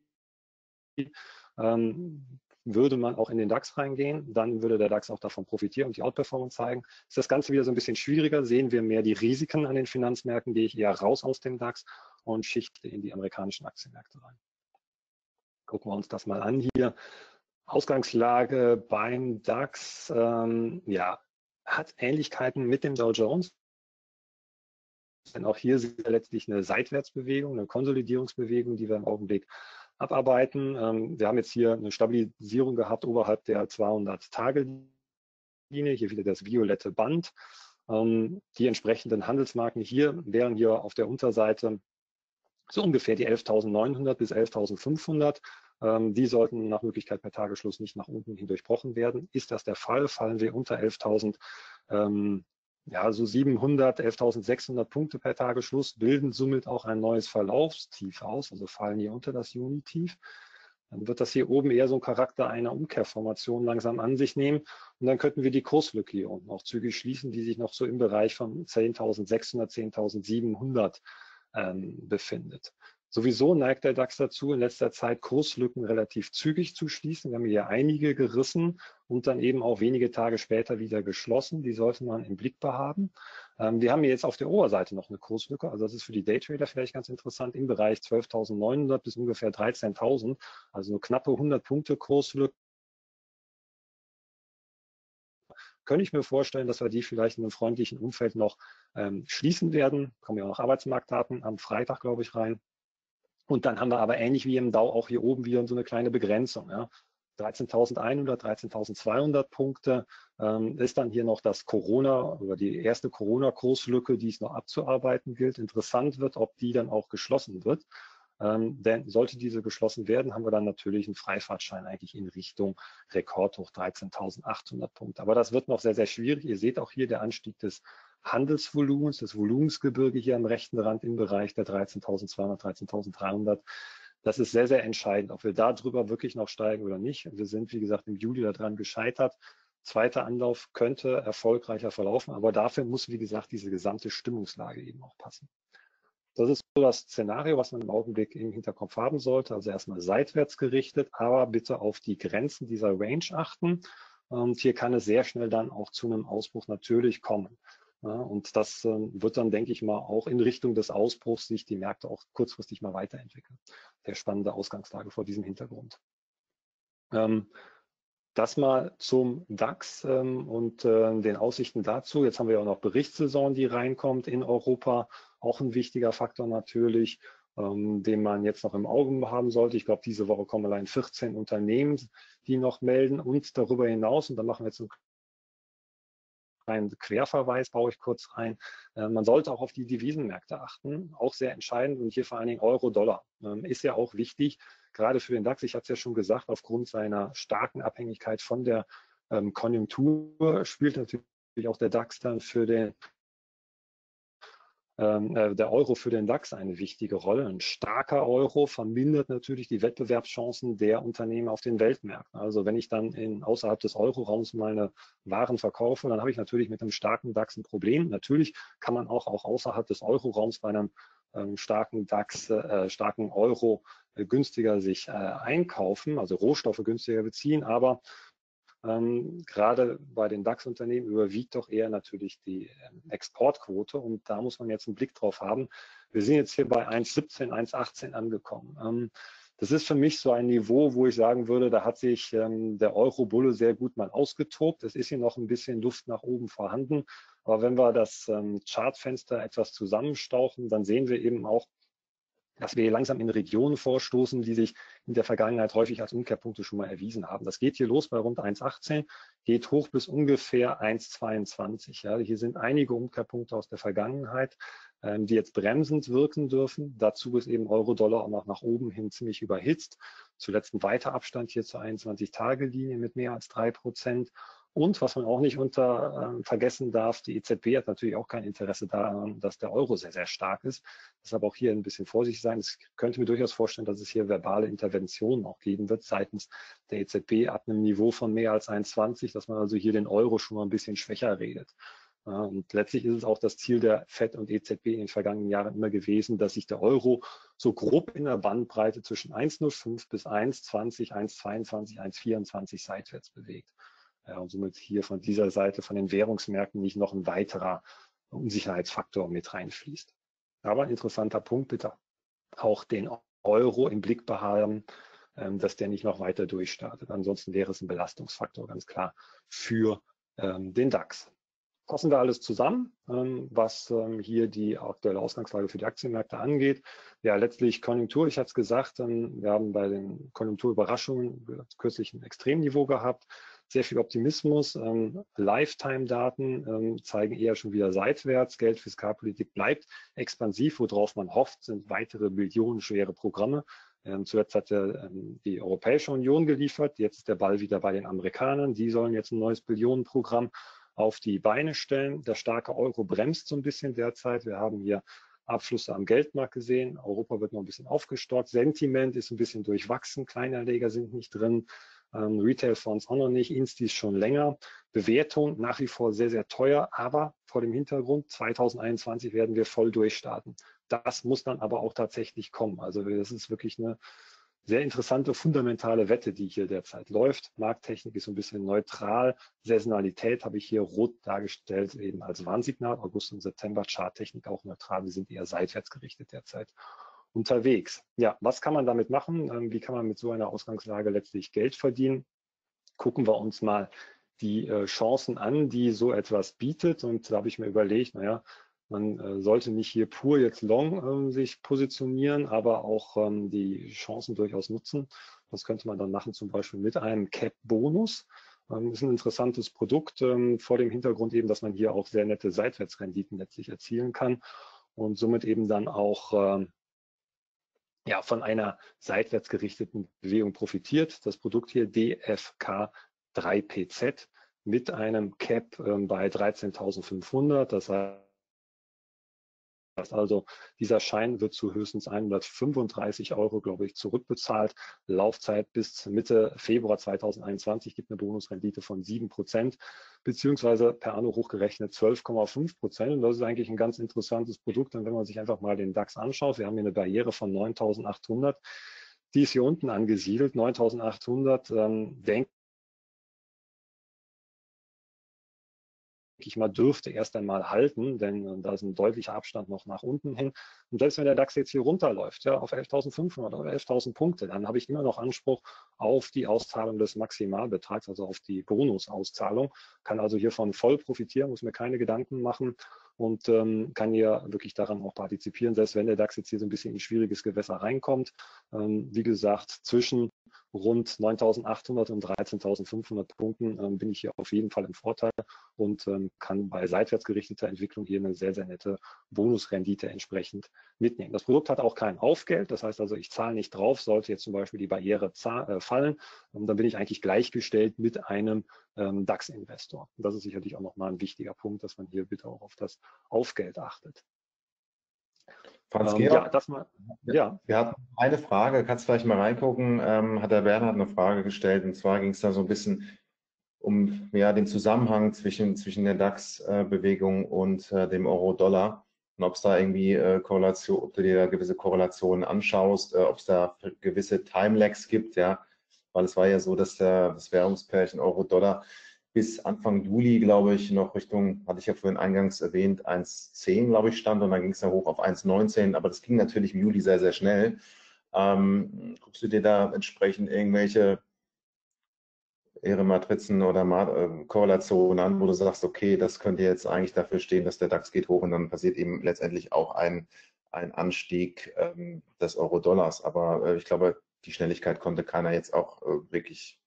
Speaker 2: Ähm, würde man auch in den DAX reingehen, dann würde der DAX auch davon profitieren und die Outperformance zeigen. Ist das Ganze wieder so ein bisschen schwieriger, sehen wir mehr die Risiken an den Finanzmärkten, gehe ich eher raus aus dem DAX und schichte in die amerikanischen Aktienmärkte rein. Gucken wir uns das mal an hier. Ausgangslage beim DAX, ähm, ja, hat Ähnlichkeiten mit dem Dow Jones. Denn auch hier sehen wir letztlich eine Seitwärtsbewegung, eine Konsolidierungsbewegung, die wir im Augenblick abarbeiten. Ähm, wir haben jetzt hier eine Stabilisierung gehabt oberhalb der zweihundert-Tage-Linie, hier wieder das violette Band. Ähm, die entsprechenden Handelsmarken hier wären hier auf der Unterseite so ungefähr die elftausendneunhundert bis elftausendfünfhundert. Ähm, die sollten nach Möglichkeit per Tagesschluss nicht nach unten hin durchbrochen werden. Ist das der Fall, fallen wir unter elftausend, ähm, ja, so siebenhundert, elftausendsechshundert Punkte per Tagesschluss, bilden somit auch ein neues Verlaufstief aus, also fallen hier unter das Juni-Tief. Dann wird das hier oben eher so ein Charakter einer Umkehrformation langsam an sich nehmen. Und dann könnten wir die Kurslücke hier unten auch zügig schließen, die sich noch so im Bereich von zehntausendsechshundert, zehntausendsiebenhundert ähm, befindet. Sowieso neigt der DAX dazu, in letzter Zeit Kurslücken relativ zügig zu schließen. Wir haben hier einige gerissen und dann eben auch wenige Tage später wieder geschlossen. Die sollte man im Blick behaben. Ähm, wir haben hier jetzt auf der Oberseite noch eine Kurslücke. Also das ist für die Daytrader vielleicht ganz interessant, im Bereich zwölftausendneunhundert bis ungefähr dreizehntausend. Also eine knappe hundert Punkte Kurslücke. Könnte ich mir vorstellen, dass wir die vielleicht in einem freundlichen Umfeld noch ähm, schließen werden. Kommen ja auch noch Arbeitsmarktdaten am Freitag, glaube ich, rein. Und dann haben wir aber ähnlich wie im Dow auch hier oben wieder so eine kleine Begrenzung. Ja. dreizehntausendeinhundert, dreizehntausendzweihundert Punkte ähm, ist dann hier noch das Corona oder die erste Corona-Kurslücke, die es noch abzuarbeiten gilt. Interessant wird, ob die dann auch geschlossen wird. Ähm, denn sollte diese geschlossen werden, haben wir dann natürlich einen Freifahrtschein eigentlich in Richtung Rekordhoch dreizehntausendachthundert Punkte. Aber das wird noch sehr, sehr schwierig. Ihr seht auch hier der Anstieg des Handelsvolumens, das Volumensgebirge hier am rechten Rand im Bereich der dreizehntausendzweihundert, dreizehntausenddreihundert. Das ist sehr, sehr entscheidend, ob wir da drüber wirklich noch steigen oder nicht. Wir sind, wie gesagt, im Juli daran gescheitert. Zweiter Anlauf könnte erfolgreicher verlaufen, aber dafür muss, wie gesagt, diese gesamte Stimmungslage eben auch passen. Das ist so das Szenario, was man im Augenblick im Hinterkopf haben sollte. Also erstmal seitwärts gerichtet, aber bitte auf die Grenzen dieser Range achten. Und hier kann es sehr schnell dann auch zu einem Ausbruch natürlich kommen. Ja, und das äh, wird dann, denke ich mal, auch in Richtung des Ausbruchs sich die Märkte auch kurzfristig mal weiterentwickeln. Sehr spannende Ausgangslage vor diesem Hintergrund. Ähm, das mal zum DAX ähm, und äh, den Aussichten dazu. Jetzt haben wir ja auch noch Berichtssaison, die reinkommt in Europa. Auch ein wichtiger Faktor natürlich, ähm, den man jetzt noch im Auge haben sollte. Ich glaube, diese Woche kommen allein vierzehn Unternehmen, die noch melden. Und darüber hinaus, und da machen wir jetzt einen kleinen Querverweis, baue ich kurz rein. Äh, man sollte auch auf die Devisenmärkte achten, auch sehr entscheidend. Und hier vor allen Dingen Euro-Dollar ähm, ist ja auch wichtig, gerade für den DAX. Ich hatte es ja schon gesagt, aufgrund seiner starken Abhängigkeit von der ähm, Konjunktur spielt natürlich auch der DAX dann für den der Euro für den DAX eine wichtige Rolle. Ein starker Euro vermindert natürlich die Wettbewerbschancen der Unternehmen auf den Weltmärkten. Also wenn ich dann in, außerhalb des Euroraums meine Waren verkaufe, dann habe ich natürlich mit einem starken DAX ein Problem. Natürlich kann man auch, auch außerhalb des Euroraums bei einem ähm, starken DAX, äh, starken Euro äh, günstiger sich äh, einkaufen, also Rohstoffe günstiger beziehen, aber Ähm, gerade bei den DAX-Unternehmen überwiegt doch eher natürlich die ähm, Exportquote und da muss man jetzt einen Blick drauf haben. Wir sind jetzt hier bei eins Komma siebzehn, eins Komma achtzehn angekommen. Ähm, Das ist für mich so ein Niveau, wo ich sagen würde, da hat sich ähm, der Euro-Bulle sehr gut mal ausgetobt. Es ist hier noch ein bisschen Luft nach oben vorhanden. Aber wenn wir das ähm, Chartfenster etwas zusammenstauchen, dann sehen wir eben auch, dass wir hier langsam in Regionen vorstoßen, die sich in der Vergangenheit häufig als Umkehrpunkte schon mal erwiesen haben. Das geht hier los bei rund eins Komma achtzehn, geht hoch bis ungefähr eins Komma zweiundzwanzig. Ja, hier sind einige Umkehrpunkte aus der Vergangenheit, ähm, die jetzt bremsend wirken dürfen. Dazu ist eben Euro-Dollar auch noch nach oben hin ziemlich überhitzt. Zuletzt ein weiter Abstand hier zur einundzwanzig-Tage-Linie mit mehr als drei Prozent. Und was man auch nicht unter äh, vergessen darf, die E Z B hat natürlich auch kein Interesse daran, dass der Euro sehr, sehr stark ist. Deshalb auch hier ein bisschen vorsichtig sein. Ich könnte mir durchaus vorstellen, dass es hier verbale Interventionen auch geben wird seitens der E Z B ab einem Niveau von mehr als eins Komma zwanzig, dass man also hier den Euro schon mal ein bisschen schwächer redet. Ja, und letztlich ist es auch das Ziel der Fed und E Z B in den vergangenen Jahren immer gewesen, dass sich der Euro so grob in der Bandbreite zwischen eins Komma null fünf bis eins Komma zwanzig, eins Komma zweiundzwanzig, eins Komma vierundzwanzig seitwärts bewegt. Ja, und somit hier von dieser Seite, von den Währungsmärkten nicht noch ein weiterer Unsicherheitsfaktor mit reinfließt. Aber ein interessanter Punkt, bitte auch den Euro im Blick behalten, dass der nicht noch weiter durchstartet. Ansonsten wäre es ein Belastungsfaktor ganz klar für ähm, den DAX. Fassen wir alles zusammen, ähm, was ähm, hier die aktuelle Ausgangslage für die Aktienmärkte angeht. Ja, letztlich Konjunktur, ich hatte es gesagt, ähm, wir haben bei den Konjunkturüberraschungen kürzlich ein Extremniveau gehabt. Sehr viel Optimismus. Ähm, Lifetime-Daten ähm, zeigen eher schon wieder seitwärts. Geld, Fiskalpolitik bleibt expansiv. Worauf man hofft, sind weitere billionenschwere Programme. Ähm, zuletzt hat ja, ähm, die Europäische Union geliefert. Jetzt ist der Ball wieder bei den Amerikanern. Die sollen jetzt ein neues Billionenprogramm auf die Beine stellen. Der starke Euro bremst so ein bisschen derzeit. Wir haben hier Abflüsse am Geldmarkt gesehen. Europa wird noch ein bisschen aufgestockt. Sentiment ist ein bisschen durchwachsen. Kleinanleger sind nicht drin. Ähm, Retail-Fonds auch noch nicht, Instis schon länger. Bewertung nach wie vor sehr, sehr teuer, aber vor dem Hintergrund zwanzig einundzwanzig werden wir voll durchstarten. Das muss dann aber auch tatsächlich kommen. Also das ist wirklich eine sehr interessante, fundamentale Wette, die hier derzeit läuft. Markttechnik ist so ein bisschen neutral. Saisonalität habe ich hier rot dargestellt, eben als Warnsignal. August und September, Charttechnik auch neutral. Wir sind eher seitwärts gerichtet derzeit unterwegs. Ja, was kann man damit machen? Wie kann man mit so einer Ausgangslage letztlich Geld verdienen? Gucken wir uns mal die äh, Chancen an, die so etwas bietet. Und da habe ich mir überlegt, naja, man äh, sollte nicht hier pur jetzt long äh, sich positionieren, aber auch ähm, die Chancen durchaus nutzen. Das könnte man dann machen, zum Beispiel mit einem Cap-Bonus. Ähm, ist ein interessantes Produkt ähm, vor dem Hintergrund eben, dass man hier auch sehr nette Seitwärtsrenditen letztlich erzielen kann und somit eben dann auch ähm, ja, von einer seitwärts gerichteten Bewegung profitiert. Das Produkt hier D F K drei P Z mit einem Cap ähm, bei dreizehntausendfünfhundert. Das heißt also, dieser Schein wird zu höchstens hundertfünfunddreißig Euro, glaube ich, zurückbezahlt. Laufzeit bis Mitte Februar zweitausendeinundzwanzig gibt eine Bonusrendite von sieben Prozent, beziehungsweise per Anno hochgerechnet zwölf Komma fünf Prozent. Und das ist eigentlich ein ganz interessantes Produkt. Und wenn man sich einfach mal den DAX anschaut, wir haben hier eine Barriere von neuntausendachthundert. Die ist hier unten angesiedelt. neuntausendachthundert, ähm, denke ich mal, dürfte erst einmal halten, denn da ist ein deutlicher Abstand noch nach unten hin. Und selbst wenn der DAX jetzt hier runterläuft, ja, auf elftausendfünfhundert oder elftausend Punkte, dann habe ich immer noch Anspruch auf die Auszahlung des Maximalbetrags, also auf die Bonusauszahlung. Kann also hiervon voll profitieren, muss mir keine Gedanken machen und ähm, kann hier wirklich daran auch partizipieren, selbst wenn der DAX jetzt hier so ein bisschen in ein schwieriges Gewässer reinkommt. Ähm, wie gesagt, zwischen rund neuntausendachthundert und dreizehntausendfünfhundert Punkten ähm, bin ich hier auf jeden Fall im Vorteil und ähm, kann bei seitwärts gerichteter Entwicklung hier eine sehr, sehr nette Bonusrendite entsprechend mitnehmen. Das Produkt hat auch kein Aufgeld, das heißt also, ich zahle nicht drauf, sollte jetzt zum Beispiel die Barriere äh, fallen, ähm, dann bin ich eigentlich gleichgestellt mit einem ähm, DAX-Investor. Und das ist sicherlich auch nochmal ein wichtiger Punkt, dass man hier bitte auch auf das Aufgeld achtet.
Speaker 1: Franz
Speaker 2: Ähm,
Speaker 1: Georg,
Speaker 2: ja, das mal, ja.
Speaker 1: Wir hatten eine Frage, kannst du vielleicht mal reingucken, ähm, hat der Bernhard eine Frage gestellt, und zwar ging es da so ein bisschen um ja, den Zusammenhang zwischen, zwischen der DAX-Bewegung und äh, dem Euro-Dollar und ob es da irgendwie äh, Korrelation, ob du dir da gewisse Korrelationen anschaust, äh, ob es da gewisse Timelags gibt, ja, weil es war ja so, dass der, das Währungspärchen Euro-Dollar bis Anfang Juli, glaube ich, noch Richtung, hatte ich ja vorhin eingangs erwähnt, eins Komma zehn, glaube ich, stand und dann ging es ja hoch auf eins Komma neunzehn, aber das ging natürlich im Juli sehr, sehr schnell. Ähm, guckst du dir da entsprechend irgendwelche ihre Matrizen oder Ma äh, Korrelationen an, wo du sagst, okay, das könnte jetzt eigentlich dafür stehen, dass der DAX geht hoch und dann passiert eben letztendlich auch ein, ein Anstieg ähm, des Euro-Dollars. Aber äh, ich glaube, die Schnelligkeit konnte keiner jetzt auch äh, wirklich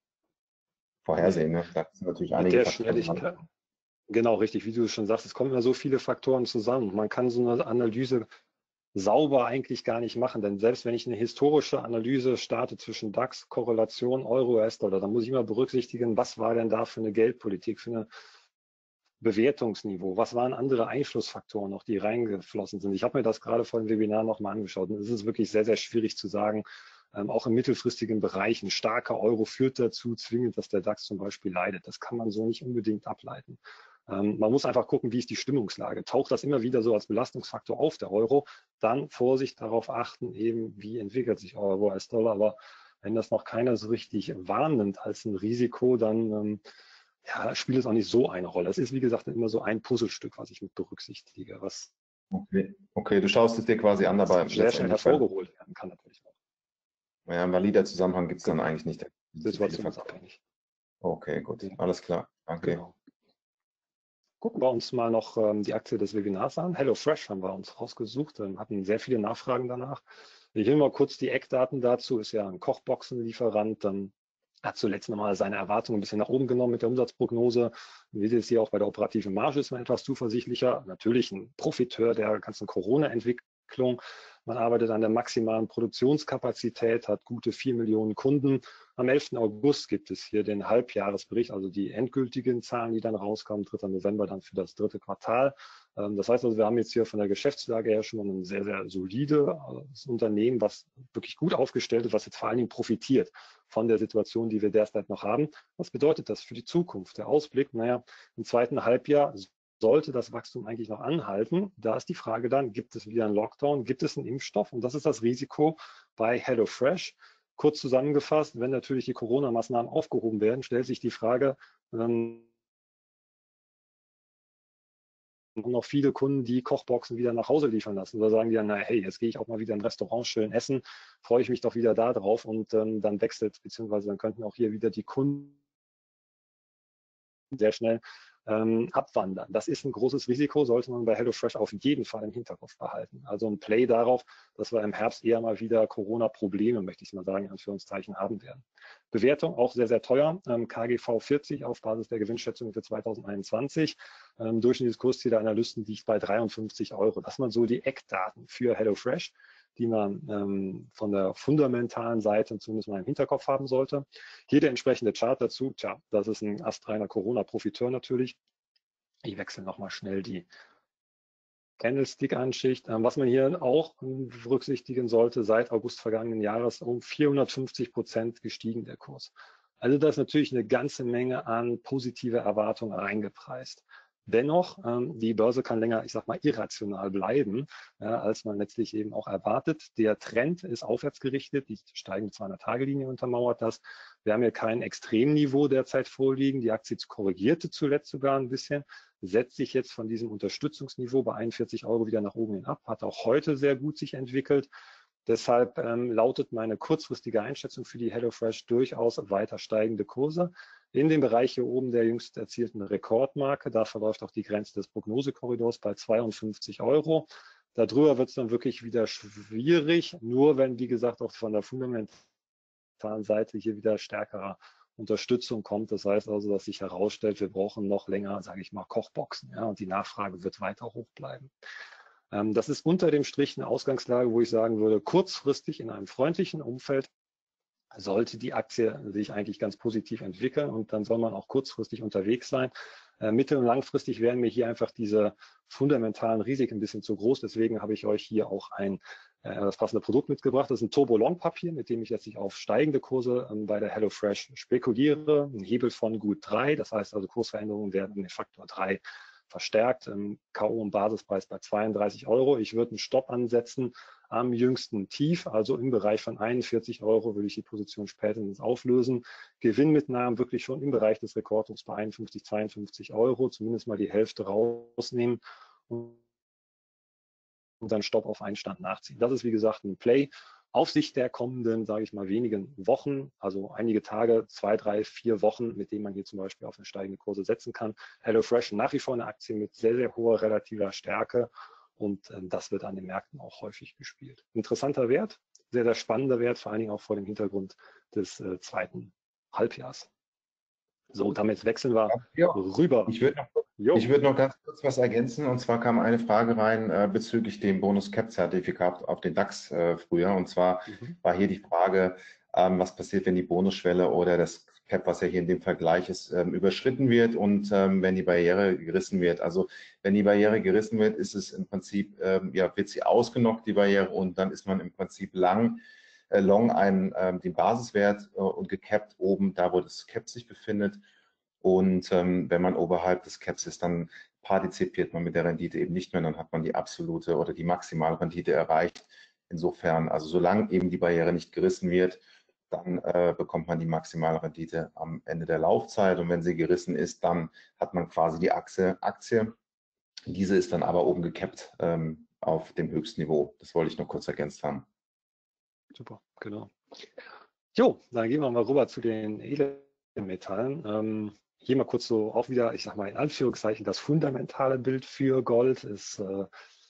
Speaker 2: Nee,
Speaker 1: vorhersehen. Ne? Da sind natürlich
Speaker 2: mit
Speaker 1: einige
Speaker 2: der
Speaker 1: Faktoren dran.
Speaker 2: Schnelligkeit, genau richtig, wie du schon sagst, es kommen ja so viele Faktoren zusammen. Man kann so eine Analyse sauber eigentlich gar nicht machen, denn selbst wenn ich eine historische Analyse starte zwischen DAX, Korrelation, Euro, U S-Dollar, dann muss ich immer berücksichtigen, was war denn da für eine Geldpolitik, für eine Bewertungsniveau, was waren andere Einflussfaktoren noch, die reingeflossen sind. Ich habe mir das gerade vor dem Webinar nochmal angeschaut und es ist wirklich sehr, sehr schwierig zu sagen, ähm, auch im mittelfristigen Bereich, ein starker Euro führt dazu zwingend, dass der DAX zum Beispiel leidet. Das kann man so nicht unbedingt ableiten. Ähm, man muss einfach gucken, wie ist die Stimmungslage. Taucht das immer wieder so als Belastungsfaktor auf, der Euro, dann Vorsicht darauf achten, eben wie entwickelt sich Euro als Dollar. Aber wenn das noch keiner so richtig wahrnimmt als ein Risiko, dann ähm, ja, spielt es auch nicht so eine Rolle. Es ist, wie gesagt, immer so ein Puzzlestück, was ich mit berücksichtige, was
Speaker 1: Okay. Okay, du schaust es dir quasi an, aber
Speaker 2: sehr schnell
Speaker 1: letztendlich, weil
Speaker 2: hervorgeholt werden kann natürlich auch.
Speaker 1: ja, ein valider Zusammenhang gibt es dann
Speaker 2: Genau.
Speaker 1: eigentlich nicht. Da sind zu viele Faktoren.
Speaker 2: Situationsabhängig.
Speaker 1: Okay, gut.
Speaker 2: Ja,
Speaker 1: Alles klar. Danke dir.
Speaker 2: genau. Gucken wir uns mal noch ähm, die Aktie des Webinars an. HelloFresh haben wir uns rausgesucht, ähm, hatten sehr viele Nachfragen danach. Ich will mal kurz die Eckdaten dazu. Ist ja ein Kochboxenlieferant. Dann hat zuletzt nochmal seine Erwartungen ein bisschen nach oben genommen mit der Umsatzprognose. Wie sieht es hier auch bei der operativen Marge, ist man etwas zuversichtlicher. Natürlich ein Profiteur der ganzen Corona-Entwicklung. Man arbeitet an der maximalen Produktionskapazität, hat gute vier Millionen Kunden. Am elften August gibt es hier den Halbjahresbericht, also die endgültigen Zahlen, die dann rauskommen, dritter November dann für das dritte Quartal. Das heißt also, wir haben jetzt hier von der Geschäftslage her schon mal ein sehr, sehr solides Unternehmen, was wirklich gut aufgestellt ist, was jetzt vor allen Dingen profitiert von der Situation, die wir derzeit noch haben. Was bedeutet das für die Zukunft? Der Ausblick, naja, im zweiten Halbjahr sollte das Wachstum eigentlich noch anhalten. Da ist die Frage dann, gibt es wieder einen Lockdown, gibt es einen Impfstoff? Und das ist das Risiko bei HelloFresh. Kurz zusammengefasst, wenn natürlich die Corona-Maßnahmen aufgehoben werden, stellt sich die Frage, ähm, und noch viele Kunden, die Kochboxen wieder nach Hause liefern lassen. Da sagen die dann, na, hey, jetzt gehe ich auch mal wieder in ein Restaurant schön essen, freue ich mich doch wieder da drauf und ähm, dann wechselt, beziehungsweise dann könnten auch hier wieder die Kunden sehr schnell ähm, abwandern. Das ist ein großes Risiko, sollte man bei HelloFresh auf jeden Fall im Hinterkopf behalten. Also ein Play darauf, dass wir im Herbst eher mal wieder Corona-Probleme, möchte ich mal sagen, in Anführungszeichen haben werden. Bewertung auch sehr, sehr teuer. Ähm, K G V vierzig auf Basis der Gewinnschätzung für zweitausendeinundzwanzig. Ähm, durchschnittliches Kursziel der Analysten liegt bei dreiundfünfzig Euro. Das sind so die Eckdaten für HelloFresh, die man ähm, von der fundamentalen Seite zumindest mal im Hinterkopf haben sollte. Hier der entsprechende Chart dazu. Tja, das ist ein astreiner Corona-Profiteur natürlich. Ich wechsle nochmal schnell die Candlestick-Anschicht. Ähm, was man hier auch berücksichtigen sollte, seit August vergangenen Jahres um vierhundertfünfzig Prozent gestiegen der Kurs. Also da ist natürlich eine ganze Menge an positive Erwartungen reingepreist. Dennoch, ähm, die Börse kann länger, ich sag mal, irrational bleiben, ja, als man letztlich eben auch erwartet. Der Trend ist aufwärts gerichtet, die steigende zweihundert-Tage-Linie untermauert das. Wir haben hier kein Extremniveau derzeit vorliegen. Die Aktie korrigierte zuletzt sogar ein bisschen, setzt sich jetzt von diesem Unterstützungsniveau bei einundvierzig Euro wieder nach oben hin ab, hat auch heute sehr gut sich entwickelt. Deshalb ähm, lautet meine kurzfristige Einschätzung für die HelloFresh durchaus weiter steigende Kurse. In dem Bereich hier oben der jüngst erzielten Rekordmarke, da verläuft auch die Grenze des Prognosekorridors bei zweiundfünfzig Euro. Darüber wird es dann wirklich wieder schwierig, nur wenn, wie gesagt, auch von der fundamentalen Seite hier wieder stärkerer Unterstützung kommt. Das heißt also, dass sich herausstellt, wir brauchen noch länger, sage ich mal, Kochboxen. Ja, und die Nachfrage wird weiter hoch bleiben. Ähm, das ist unter dem Strich eine Ausgangslage, wo ich sagen würde, kurzfristig in einem freundlichen Umfeld sollte die Aktie sich eigentlich ganz positiv entwickeln und dann soll man auch kurzfristig unterwegs sein. Äh, mittel- und langfristig wären mir hier einfach diese fundamentalen Risiken ein bisschen zu groß. Deswegen habe ich euch hier auch ein äh, das passende Produkt mitgebracht. Das ist ein Turbo-Long-Papier, mit dem ich letztlich auf steigende Kurse ähm, bei der HelloFresh spekuliere. Ein Hebel von gut drei, das heißt also Kursveränderungen werden um den Faktor drei verstärkt. Ähm, K O und Basispreis bei zweiunddreißig Euro. Ich würde einen Stopp ansetzen am jüngsten Tief, also im Bereich von einundvierzig Euro würde ich die Position spätestens auflösen. Gewinnmitnahmen wirklich schon im Bereich des Rekordhochs bei einundfünfzig, zweiundfünfzig Euro, zumindest mal die Hälfte rausnehmen und dann Stopp auf Einstand nachziehen. Das ist wie gesagt ein Play. auf Sicht der kommenden, sage ich mal, wenigen Wochen, also einige Tage, zwei, drei, vier Wochen, mit denen man hier zum Beispiel auf eine steigende Kurse setzen kann. HelloFresh nach wie vor eine Aktie mit sehr, sehr hoher relativer Stärke und äh, das wird an den Märkten auch häufig gespielt. Interessanter Wert, sehr, sehr spannender Wert, vor allen Dingen auch vor dem Hintergrund des äh, zweiten Halbjahres. So, damit wechseln wir
Speaker 1: Ja,
Speaker 2: rüber.
Speaker 1: ich würde noch,
Speaker 2: Jo.
Speaker 1: ich würde noch ganz kurz was ergänzen. Und zwar kam eine Frage rein äh, bezüglich dem Bonus-Cap-Zertifikat auf den DAX äh, früher. Und zwar
Speaker 2: Mhm.
Speaker 1: war hier die Frage, ähm, was passiert, wenn die Bonusschwelle oder das Cap, was ja hier in dem Vergleich ist, ähm, überschritten wird und ähm, wenn die Barriere gerissen wird. Also wenn die Barriere gerissen wird, ist es im Prinzip, ähm, ja, wird sie ausgenockt, die Barriere, und dann ist man im Prinzip lang, äh, long einen, ähm, den Basiswert äh, und gecapped oben, da wo das Cap sich befindet. Und ähm, wenn man oberhalb des Caps ist, dann partizipiert man mit der Rendite eben nicht mehr, dann hat man die absolute oder die maximale Rendite erreicht. Insofern, also solange eben die Barriere nicht gerissen wird, dann äh, bekommt man die maximale Rendite am Ende der Laufzeit. Und wenn sie gerissen ist, dann hat man quasi die Aktie. Aktie. Diese ist dann aber oben gekappt ähm, auf dem höchsten Niveau. Das wollte ich noch kurz ergänzt haben.
Speaker 2: Super, genau. Jo, dann gehen wir mal rüber zu den Edelmetallen. Ähm, hier mal kurz so auch wieder, ich sag mal in Anführungszeichen, das fundamentale Bild für Gold. Es äh,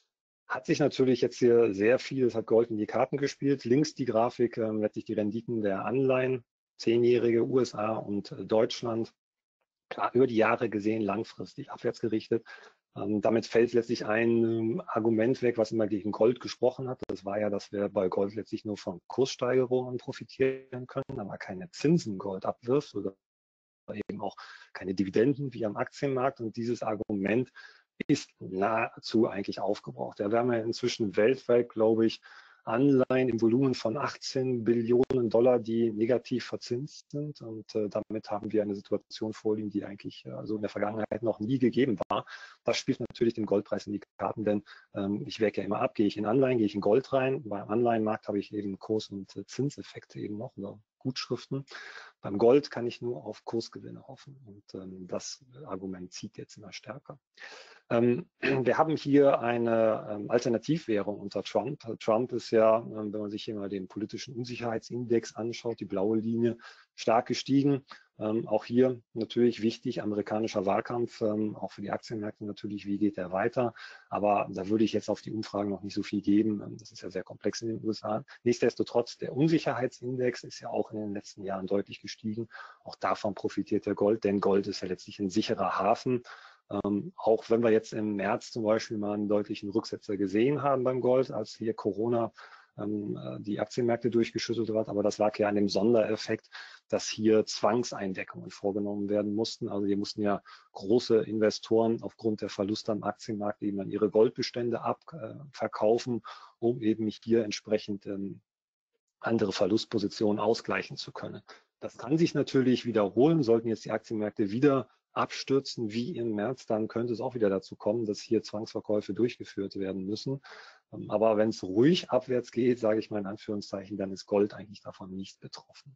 Speaker 2: hat sich natürlich jetzt hier sehr viel, es hat Gold in die Karten gespielt. Links die Grafik, ähm, letztlich die Renditen der Anleihen, zehnjährige U S A und äh, Deutschland. Klar, über die Jahre gesehen, langfristig abwärts gerichtet. Ähm, damit fällt letztlich ein ähm, Argument weg, was immer gegen Gold gesprochen hat. Das war ja, dass wir bei Gold letztlich nur von Kurssteigerungen profitieren können, aber keine Zinsen Gold abwirft oder eben auch keine Dividenden wie am Aktienmarkt. Und dieses Argument ist nahezu eigentlich aufgebraucht. Ja, wir haben ja inzwischen weltweit, glaube ich, Anleihen im Volumen von achtzehn Billionen Dollar, die negativ verzinst sind. Und äh, damit haben wir eine Situation vorliegen, die eigentlich äh, so in der Vergangenheit noch nie gegeben war. Das spielt natürlich dem Goldpreis in die Karten, denn ähm, ich wäge ja immer ab, gehe ich in Anleihen, gehe ich in Gold rein. Beim Anleihenmarkt habe ich eben Kurs- und äh, Zinseffekte eben noch, oder Gutschriften. Beim Gold kann ich nur auf Kursgewinne hoffen. Und ähm, das Argument zieht jetzt immer stärker. Ähm, wir haben hier eine ähm, Alternativwährung unter Trump. Trump ist ja, ähm, wenn man sich hier mal den politischen Unsicherheitsindex anschaut, die blaue Linie, stark gestiegen. Ähm, auch hier natürlich wichtig, amerikanischer Wahlkampf, ähm, auch für die Aktienmärkte natürlich, wie geht der weiter. Aber da würde ich jetzt auf die Umfragen noch nicht so viel geben. Ähm, das ist ja sehr komplex in den U S A. Nichtsdestotrotz, der Unsicherheitsindex ist ja auch in den letzten Jahren deutlich gestiegen. Auch davon profitiert der Gold, denn Gold ist ja letztlich ein sicherer Hafen. Ähm, auch wenn wir jetzt im März zum Beispiel mal einen deutlichen Rücksetzer gesehen haben beim Gold, als hier Corona ähm, die Aktienmärkte durchgeschüttelt hat, aber das lag ja an dem Sondereffekt, dass hier Zwangseindeckungen vorgenommen werden mussten. Also hier mussten ja große Investoren aufgrund der Verluste am Aktienmarkt eben dann ihre Goldbestände abverkaufen, um eben hier entsprechend ähm, andere Verlustpositionen ausgleichen zu können. Das kann sich natürlich wiederholen, sollten jetzt die Aktienmärkte wieder abstürzen wie im März, dann könnte es auch wieder dazu kommen, dass hier Zwangsverkäufe durchgeführt werden müssen. Aber wenn es ruhig abwärts geht, sage ich mal in Anführungszeichen, dann ist Gold eigentlich davon nicht betroffen.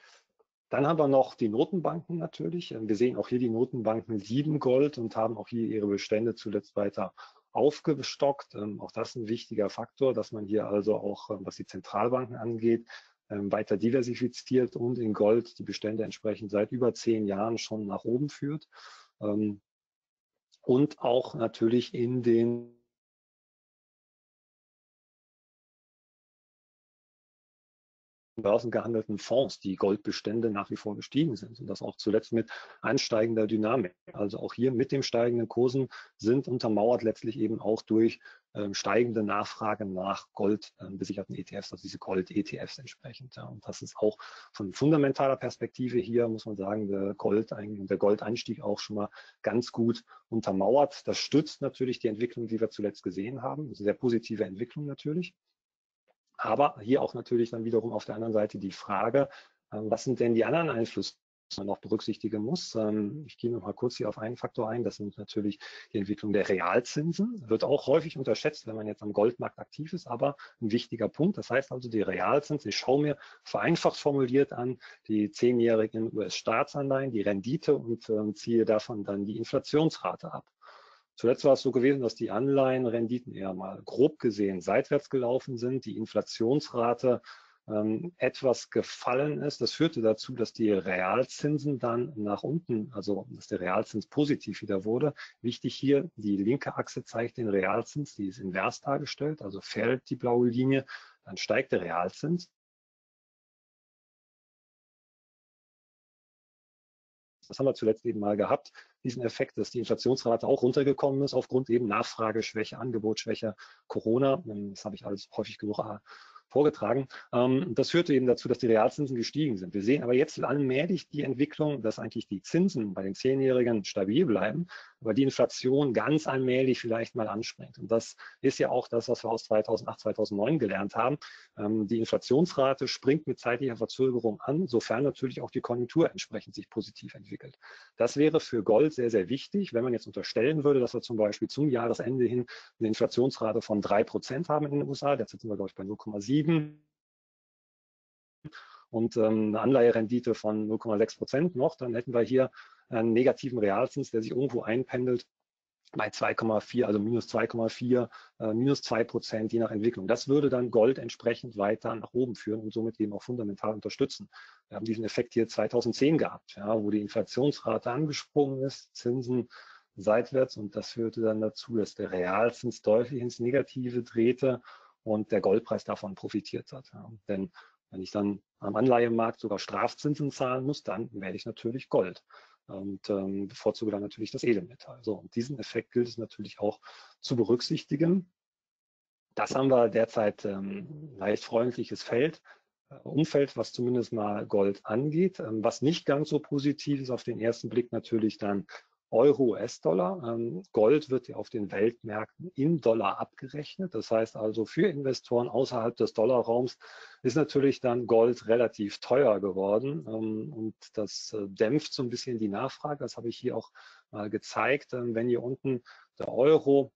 Speaker 2: Dann haben wir noch die Notenbanken natürlich. Wir sehen auch hier, die Notenbanken lieben Gold und haben auch hier ihre Bestände zuletzt weiter aufgestockt. Auch das ist ein wichtiger Faktor, dass man hier also auch, was die Zentralbanken angeht, weiter diversifiziert und in Gold die Bestände entsprechend seit über zehn Jahren schon nach oben führt. Und auch natürlich in den börsengehandelten Fonds die Goldbestände nach wie vor gestiegen sind und das auch zuletzt mit ansteigender Dynamik. Also auch hier mit den steigenden Kursen sind untermauert letztlich eben auch durch ähm, steigende Nachfrage nach goldbesicherten ähm, E T Fs, also diese Gold-E T Fs entsprechend. Ja. Und das ist auch von fundamentaler Perspektive hier, muss man sagen, der Gold der Goldeinstieg auch schon mal ganz gut untermauert. Das stützt natürlich die Entwicklung, die wir zuletzt gesehen haben. Das ist eine sehr positive Entwicklung natürlich. Aber hier auch natürlich dann wiederum auf der anderen Seite die Frage, was sind denn die anderen Einflüsse, die man noch berücksichtigen muss? Ich gehe noch mal kurz hier auf einen Faktor ein. Das sind natürlich die Entwicklung der Realzinsen. Wird auch häufig unterschätzt, wenn man jetzt am Goldmarkt aktiv ist, aber ein wichtiger Punkt. Das heißt also, die Realzinsen, ich schaue mir vereinfacht formuliert an die zehnjährigen U S-Staatsanleihen, die Rendite und äh, ziehe davon dann die Inflationsrate ab. Zuletzt war es so gewesen, dass die Anleihenrenditen eher mal grob gesehen seitwärts gelaufen sind, die Inflationsrate ähm, etwas gefallen ist. Das führte dazu, dass die Realzinsen dann nach unten, also dass der Realzins positiv wieder wurde. Wichtig hier, die linke Achse zeigt den Realzins, die ist invers dargestellt, also fällt die blaue Linie, dann steigt der Realzins. Das haben wir zuletzt eben mal gehabt, diesen Effekt, dass die Inflationsrate auch runtergekommen ist aufgrund eben Nachfrageschwäche, Angebotsschwäche, Corona. Das habe ich alles häufig genug vorgetragen. Das führte eben dazu, dass die Realzinsen gestiegen sind. Wir sehen aber jetzt allmählich die Entwicklung, dass eigentlich die Zinsen bei den Zehnjährigen stabil bleiben, aber die Inflation ganz allmählich vielleicht mal anspringt. Und das ist ja auch das, was wir aus zweitausendacht, zweitausendneun gelernt haben. Die Inflationsrate springt mit zeitlicher Verzögerung an, sofern natürlich auch die Konjunktur entsprechend sich positiv entwickelt. Das wäre für Gold sehr, sehr wichtig, wenn man jetzt unterstellen würde, dass wir zum Beispiel zum Jahresende hin eine Inflationsrate von drei Prozent haben in den U S A. Derzeit sind wir, glaube ich, bei null Komma sieben und ähm, eine Anleiherendite von null Komma sechs Prozent noch, dann hätten wir hier einen negativen Realzins, der sich irgendwo einpendelt bei zwei Komma vier, also minus zwei Komma vier, äh, minus zwei Prozent, je nach Entwicklung. Das würde dann Gold entsprechend weiter nach oben führen und somit eben auch fundamental unterstützen. Wir haben diesen Effekt hier zweitausendzehn gehabt, ja, wo die Inflationsrate angesprungen ist, Zinsen seitwärts, und das führte dann dazu, dass der Realzins deutlich ins Negative drehte und der Goldpreis davon profitiert hat. Ja. Denn wenn ich dann am Anleihemarkt sogar Strafzinsen zahlen muss, dann werde ich natürlich Gold und ähm, bevorzuge dann natürlich das Edelmetall. So, und diesen Effekt gilt es natürlich auch zu berücksichtigen. Das haben wir derzeit ähm, leicht freundliches Feld, äh, Umfeld, was zumindest mal Gold angeht. Ähm, was nicht ganz so positiv ist auf den ersten Blick natürlich dann Euro, U S-Dollar. Ähm, Gold wird ja auf den Weltmärkten in Dollar abgerechnet. Das heißt also, für Investoren außerhalb des Dollarraums ist natürlich dann Gold relativ teuer geworden. Ähm, und das äh, dämpft so ein bisschen die Nachfrage. Das habe ich hier auch mal gezeigt. Ähm, wenn hier unten der Euro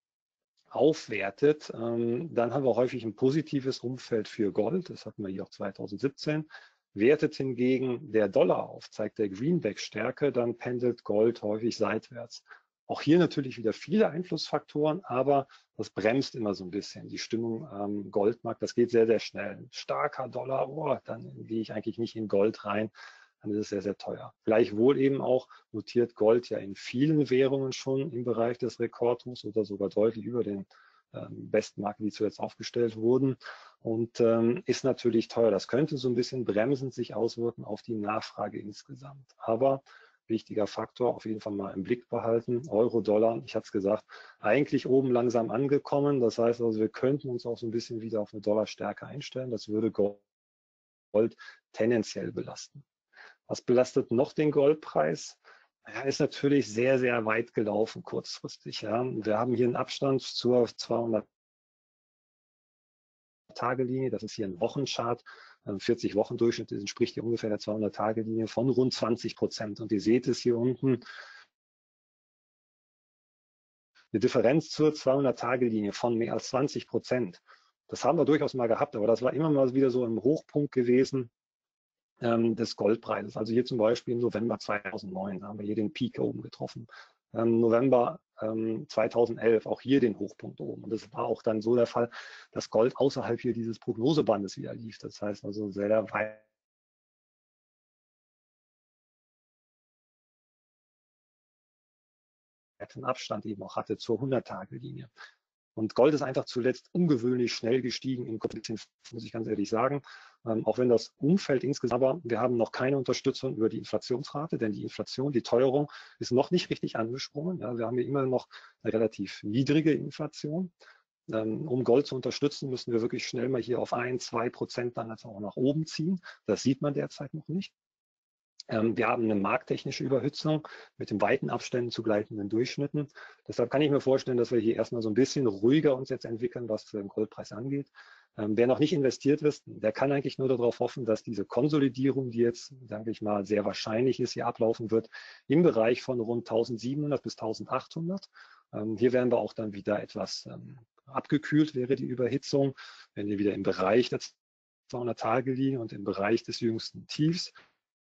Speaker 2: aufwertet, ähm, dann haben wir häufig ein positives Umfeld für Gold. Das hatten wir hier auch zweitausendsiebzehn. Wertet hingegen der Dollar auf, zeigt der Greenback Stärke, dann pendelt Gold häufig seitwärts. Auch hier natürlich wieder viele Einflussfaktoren, aber das bremst immer so ein bisschen die Stimmung am Goldmarkt. Das geht sehr, sehr schnell. Starker Dollar, oh, dann gehe ich eigentlich nicht in Gold rein, dann ist es sehr, sehr teuer. Gleichwohl eben auch notiert Gold ja in vielen Währungen schon im Bereich des Rekordhochs oder sogar deutlich über den ähm, besten Marken, die zuletzt aufgestellt wurden, und ähm, ist natürlich teuer. Das könnte so ein bisschen bremsend sich auswirken auf die Nachfrage insgesamt. Aber wichtiger Faktor, auf jeden Fall mal im Blick behalten. Euro, Dollar, ich hatte es gesagt, eigentlich oben langsam angekommen. Das heißt also, wir könnten uns auch so ein bisschen wieder auf eine Dollarstärke einstellen. Das würde Gold tendenziell belasten. Was belastet noch den Goldpreis? Ja, ist natürlich sehr, sehr weit gelaufen kurzfristig. Ja. Wir haben hier einen Abstand zur zweihundert-Tage-Linie. Das ist hier ein Wochenchart. vierzig Wochen Durchschnitt entspricht hier ungefähr der zweihundert-Tage-Linie von rund zwanzig Prozent. Und ihr seht es hier unten. Eine Differenz zur zweihundert-Tage-Linie von mehr als zwanzig Prozent. Das haben wir durchaus mal gehabt, aber das war immer mal wieder so im Hochpunkt gewesen des Goldpreises. Also hier zum Beispiel im November zweitausendneun haben wir hier den Peak oben getroffen. Ähm, November ähm, zweitausendelf auch hier den Hochpunkt oben. Und das war auch dann so der Fall, dass Gold außerhalb hier dieses Prognosebandes wieder lief. Das heißt also sehr weit Abstand eben auch hatte zur hundert-Tage-Linie. Und Gold ist einfach zuletzt ungewöhnlich schnell gestiegen in Koppeln, muss ich ganz ehrlich sagen. Ähm, auch wenn das Umfeld insgesamt, aber wir haben noch keine Unterstützung über die Inflationsrate, denn die Inflation, die Teuerung ist noch nicht richtig angesprungen. Ja, wir haben hier immer noch eine relativ niedrige Inflation. Ähm, um Gold zu unterstützen, müssen wir wirklich schnell mal hier auf ein, zwei Prozent dann auch nach oben ziehen. Das sieht man derzeit noch nicht. Wir haben eine markttechnische Überhitzung mit den weiten Abständen zu gleitenden Durchschnitten. Deshalb kann ich mir vorstellen, dass wir hier erstmal so ein bisschen ruhiger uns jetzt entwickeln, was den Goldpreis angeht. Ähm, wer noch nicht investiert ist, der kann eigentlich nur darauf hoffen, dass diese Konsolidierung, die jetzt, sage ich mal, sehr wahrscheinlich ist, hier ablaufen wird, im Bereich von rund tausendsiebenhundert bis eintausendachthundert. Ähm, hier werden wir auch dann wieder etwas ähm, abgekühlt, wäre die Überhitzung, wenn wir wieder im Bereich der zweihundert-Tage-Linie und im Bereich des jüngsten Tiefs.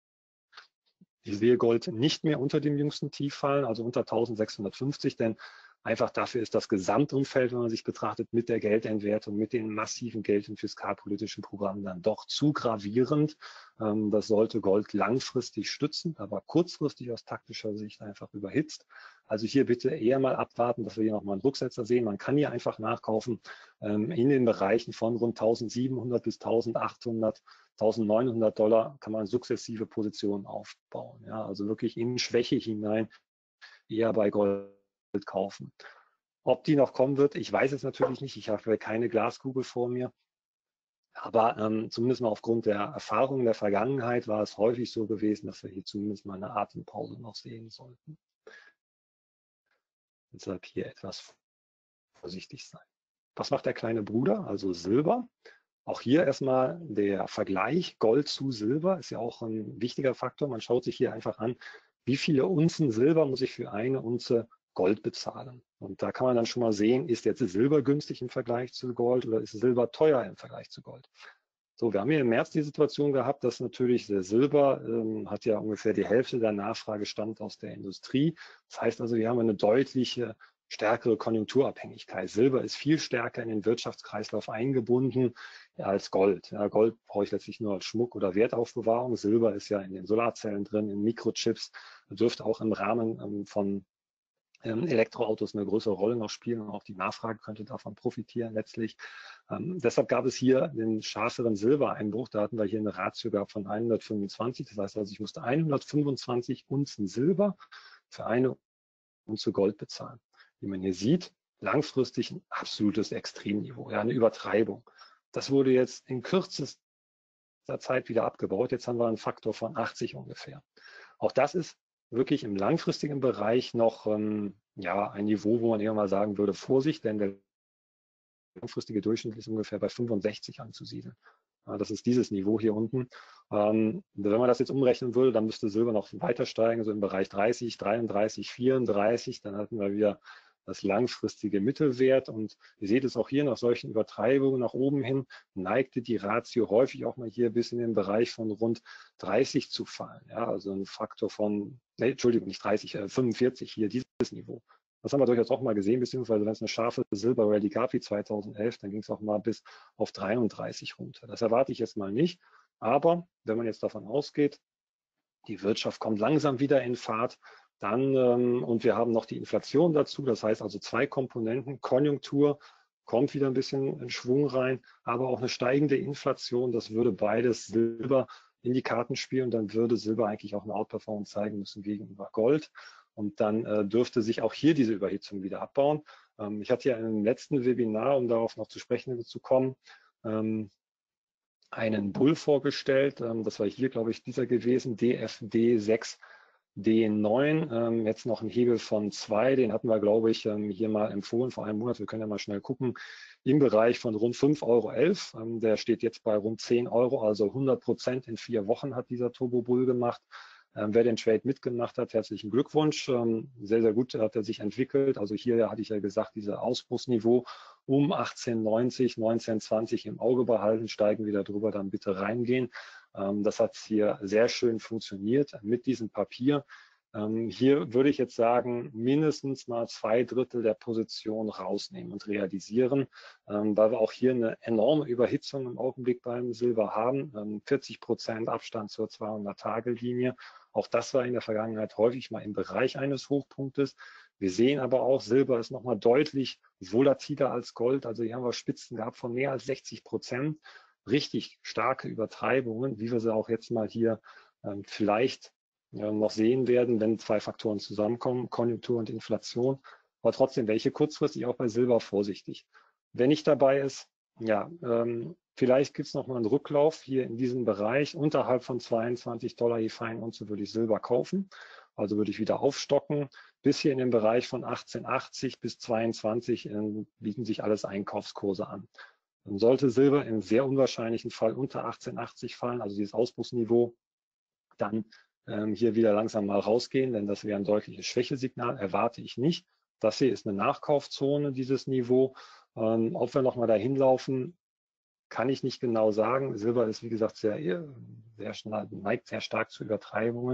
Speaker 2: Ich sehe Gold nicht mehr unter dem jüngsten Tief fallen, also unter eintausendsechshundertfünfzig, denn Einfach dafür ist das Gesamtumfeld, wenn man sich betrachtet, mit der Geldentwertung, mit den massiven Geld- und fiskalpolitischen Programmen dann doch zu gravierend. Ähm, das sollte Gold langfristig stützen, aber kurzfristig aus taktischer Sicht einfach überhitzt. Also hier bitte eher mal abwarten, dass wir hier nochmal einen Rücksetzer sehen. Man kann hier einfach nachkaufen ähm, in den Bereichen von rund eintausendsiebenhundert bis eintausendachthundert, eintausendneunhundert Dollar kann man sukzessive Positionen aufbauen. Ja, also wirklich in Schwäche hinein eher bei Gold kaufen. Ob die noch kommen wird, ich weiß es natürlich nicht. Ich habe keine Glaskugel vor mir. Aber ähm, zumindest mal aufgrund der Erfahrungen der Vergangenheit war es häufig so gewesen, dass wir hier zumindest mal eine Atempause noch sehen sollten. Deshalb hier etwas vorsichtig sein. Was macht der kleine Bruder, also Silber? Auch hier erstmal der Vergleich Gold zu Silber ist ja auch ein wichtiger Faktor. Man schaut sich hier einfach an, wie viele Unzen Silber muss ich für eine Unze Gold bezahlen. Und da kann man dann schon mal sehen, ist jetzt Silber günstig im Vergleich zu Gold oder ist Silber teuer im Vergleich zu Gold. So, wir haben hier im März die Situation gehabt, dass natürlich der Silber ähm, hat ja ungefähr die Hälfte der Nachfrage stammt aus der Industrie. Das heißt also, wir haben eine deutliche stärkere Konjunkturabhängigkeit. Silber ist viel stärker in den Wirtschaftskreislauf eingebunden ja, als Gold. Ja, Gold brauche ich letztlich nur als Schmuck oder Wertaufbewahrung. Silber ist ja in den Solarzellen drin, in Mikrochips, dürfte auch im Rahmen ähm, von ähm, Elektroautos eine größere Rolle noch spielen und auch die Nachfrage könnte davon profitieren letztlich. Ähm, deshalb gab es hier den schärferen Silbereinbruch. Da hatten wir hier eine Ratio gehabt von hundertfünfundzwanzig. Das heißt also, ich musste hundertfünfundzwanzig Unzen Silber für eine Unze Gold bezahlen. Wie man hier sieht, langfristig ein absolutes Extremniveau, ja, eine Übertreibung. Das wurde jetzt in kürzester Zeit wieder abgebaut. Jetzt haben wir einen Faktor von achtzig ungefähr. Auch das ist wirklich im langfristigen Bereich noch ähm, ja, ein Niveau, wo man eher mal sagen würde, Vorsicht, denn der langfristige Durchschnitt ist ungefähr bei fünfundsechzig anzusiedeln. Ja, das ist dieses Niveau hier unten. Ähm, wenn man das jetzt umrechnen würde, dann müsste Silber noch weiter steigen, so im Bereich dreißig, dreiunddreißig, vierunddreißig. Dann hatten wir wieder das langfristige Mittelwert. Und ihr seht es auch hier nach solchen Übertreibungen nach oben hin, neigte die Ratio häufig auch mal hier bis in den Bereich von rund dreißig zu fallen. Ja, also ein Faktor von, nee, Entschuldigung, nicht dreißig, äh, fünfundvierzig hier, dieses Niveau. Das haben wir durchaus auch mal gesehen, beziehungsweise wenn es eine scharfe Silber-Rallye gab wie zweitausendelf, dann ging es auch mal bis auf dreiunddreißig runter. Das erwarte ich jetzt mal nicht. Aber wenn man jetzt davon ausgeht, die Wirtschaft kommt langsam wieder in Fahrt, dann ähm, und wir haben noch die Inflation dazu, das heißt also zwei Komponenten, Konjunktur kommt wieder ein bisschen in Schwung rein, aber auch eine steigende Inflation, das würde beides Silber in die Karten spielen, dann würde Silber eigentlich auch eine Outperformance zeigen müssen gegenüber Gold. Und dann äh, dürfte sich auch hier diese Überhitzung wieder abbauen. Ähm, ich hatte ja im letzten Webinar, um darauf noch zu sprechen zu kommen, ähm, einen Bull vorgestellt. Ähm, das war hier, glaube ich, dieser gewesen, D F D sechs D neun. Ähm, jetzt noch ein Hebel von zwei. Den hatten wir, glaube ich, ähm, hier mal empfohlen vor einem Monat. Wir können ja mal schnell gucken. Im Bereich von rund fünf Euro elf. Ähm, der steht jetzt bei rund zehn Euro, also hundert Prozent in vier Wochen hat dieser Turbo Bull gemacht. Ähm, wer den Trade mitgemacht hat, herzlichen Glückwunsch. Ähm, sehr, sehr gut hat er sich entwickelt. Also hier hatte ich ja gesagt, dieses Ausbruchsniveau um achtzehn neunzig, neunzehn zwanzig im Auge behalten, steigen wieder drüber, dann bitte reingehen. Ähm, das hat hier sehr schön funktioniert mit diesem Papier. Ähm, hier würde ich jetzt sagen, mindestens mal zwei Drittel der Position rausnehmen und realisieren, ähm, weil wir auch hier eine enorme Überhitzung im Augenblick beim Silber haben. Ähm, vierzig Prozent Abstand zur zweihundert-Tage-Linie. Auch das war in der Vergangenheit häufig mal im Bereich eines Hochpunktes. Wir sehen aber auch, Silber ist nochmal deutlich volatiler als Gold. Also hier haben wir Spitzen gehabt von mehr als sechzig Prozent. Richtig starke Übertreibungen, wie wir sie auch jetzt mal hier ähm, vielleicht äh, noch sehen werden, wenn zwei Faktoren zusammenkommen, Konjunktur und Inflation. Aber trotzdem welche kurzfristig auch bei Silber vorsichtig. Wenn nicht dabei ist, ja, ähm, vielleicht gibt es nochmal einen Rücklauf hier in diesem Bereich. Unterhalb von zweiundzwanzig Dollar je fein Unze würde ich Silber kaufen. Also würde ich wieder aufstocken. Bis hier in den Bereich von achtzehn achtzig bis zweiundzwanzig äh, bieten sich alles Einkaufskurse an. Dann sollte Silber im sehr unwahrscheinlichen Fall unter achtzehn achtzig fallen, also dieses Ausbruchsniveau, dann ähm, hier wieder langsam mal rausgehen, denn das wäre ein deutliches Schwächesignal, erwarte ich nicht. Das hier ist eine Nachkaufzone, dieses Niveau. Ähm, ob wir nochmal dahin laufen, kann ich nicht genau sagen. Silber ist, wie gesagt, sehr, sehr schnell, neigt sehr stark zu Übertreibungen.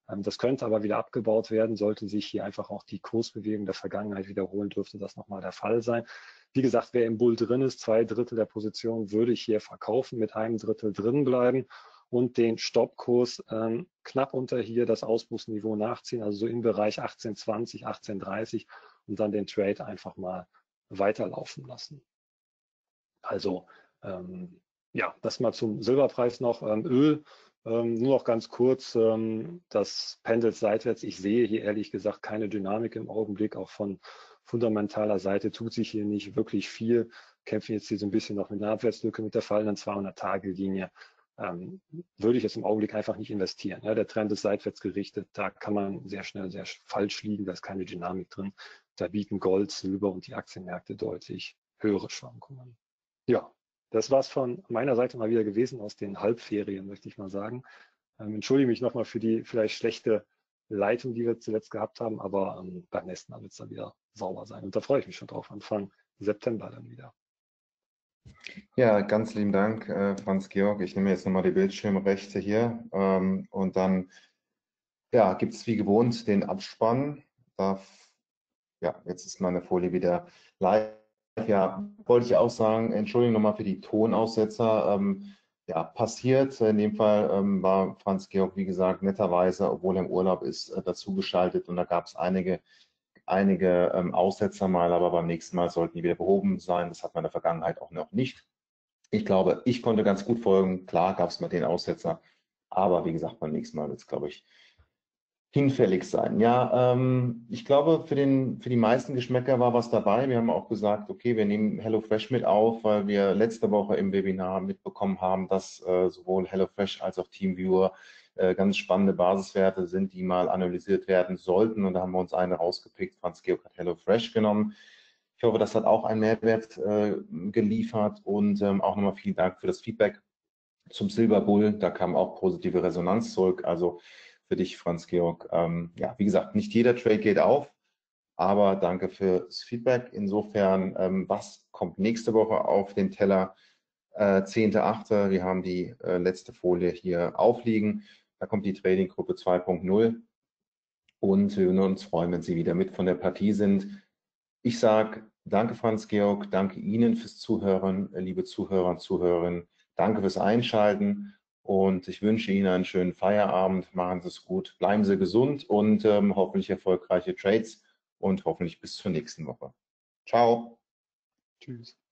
Speaker 2: Ähm, das könnte aber wieder abgebaut werden, sollte sich hier einfach auch die Kursbewegung der Vergangenheit wiederholen, dürfte das nochmal der Fall sein. Wie gesagt, wer im Bull drin ist, zwei Drittel der Position würde ich hier verkaufen, mit einem Drittel drin bleiben und den Stoppkurs ähm, knapp unter hier das Ausbruchsniveau nachziehen, also so im Bereich achtzehn zwanzig, achtzehn dreißig und dann den Trade einfach mal weiterlaufen lassen. Also ähm, ja, das mal zum Silberpreis noch. Ähm, Öl, ähm, nur noch ganz kurz, ähm, das pendelt seitwärts. Ich sehe hier ehrlich gesagt keine Dynamik im Augenblick, auch von fundamentaler Seite tut sich hier nicht wirklich viel. Kämpfen jetzt hier so ein bisschen noch mit einer Abwärtslücke mit der fallenden zweihundert-Tage-Linie. Ähm, würde ich jetzt im Augenblick einfach nicht investieren. Ja, der Trend ist seitwärts gerichtet, da kann man sehr schnell sehr falsch liegen, da ist keine Dynamik drin. Da bieten Gold, Silber und die Aktienmärkte deutlich höhere Schwankungen. Ja, das war's von meiner Seite mal wieder gewesen aus den Halbferien, möchte ich mal sagen. Ähm, entschuldige mich nochmal für die vielleicht schlechte Leitung, die wir zuletzt gehabt haben, aber ähm, beim nächsten Mal wird es dann wieder sauber sein. Und da freue ich mich schon drauf, Anfang September dann wieder.
Speaker 1: Ja, ganz lieben Dank, äh, Franz-Georg. Ich nehme jetzt nochmal die Bildschirmrechte hier ähm, und dann ja, gibt es wie gewohnt den Abspann. Da, ja, jetzt ist meine Folie wieder live. Ja, wollte ich auch sagen, Entschuldigung nochmal für die Tonaussetzer. Ähm, ja, passiert. In dem Fall ähm, war Franz-Georg, wie gesagt, netterweise, obwohl er im Urlaub ist, äh, dazugeschaltet und da gab es einige, einige ähm, Aussetzer mal, aber beim nächsten Mal sollten die wieder behoben sein. Das hat man in der Vergangenheit auch noch nicht. Ich glaube, ich konnte ganz gut folgen. Klar gab es mal den Aussetzer, aber wie gesagt, beim nächsten Mal wird es, glaube ich, hinfällig sein. Ja, ähm, ich glaube, für, den, für die meisten Geschmäcker war was dabei. Wir haben auch gesagt, okay, wir nehmen HelloFresh mit auf, weil wir letzte Woche im Webinar mitbekommen haben, dass äh, sowohl HelloFresh als auch TeamViewer äh, ganz spannende Basiswerte sind, die mal analysiert werden sollten. Und da haben wir uns eine rausgepickt. Franz-Georg hat HelloFresh genommen. Ich hoffe, das hat auch einen Mehrwert äh, geliefert und ähm, auch nochmal vielen Dank für das Feedback zum Silberbull. Da kam auch positive Resonanz zurück. Also für dich, Franz-Georg. Ähm, ja, wie gesagt, nicht jeder Trade geht auf, aber danke fürs Feedback. Insofern, ähm, was kommt nächste Woche auf den Teller? Äh, zehnter achter Wir haben die äh, letzte Folie hier aufliegen. Da kommt die Trading-Gruppe zwei Punkt null und wir würden uns freuen, wenn Sie wieder mit von der Partie sind. Ich sage danke, Franz-Georg, danke Ihnen fürs Zuhören, liebe Zuhörer und Zuhörerinnen. Danke fürs Einschalten und ich wünsche Ihnen einen schönen Feierabend. Machen Sie es gut, bleiben Sie gesund und ähm, hoffentlich erfolgreiche Trades und hoffentlich bis zur nächsten Woche. Ciao.
Speaker 2: Tschüss.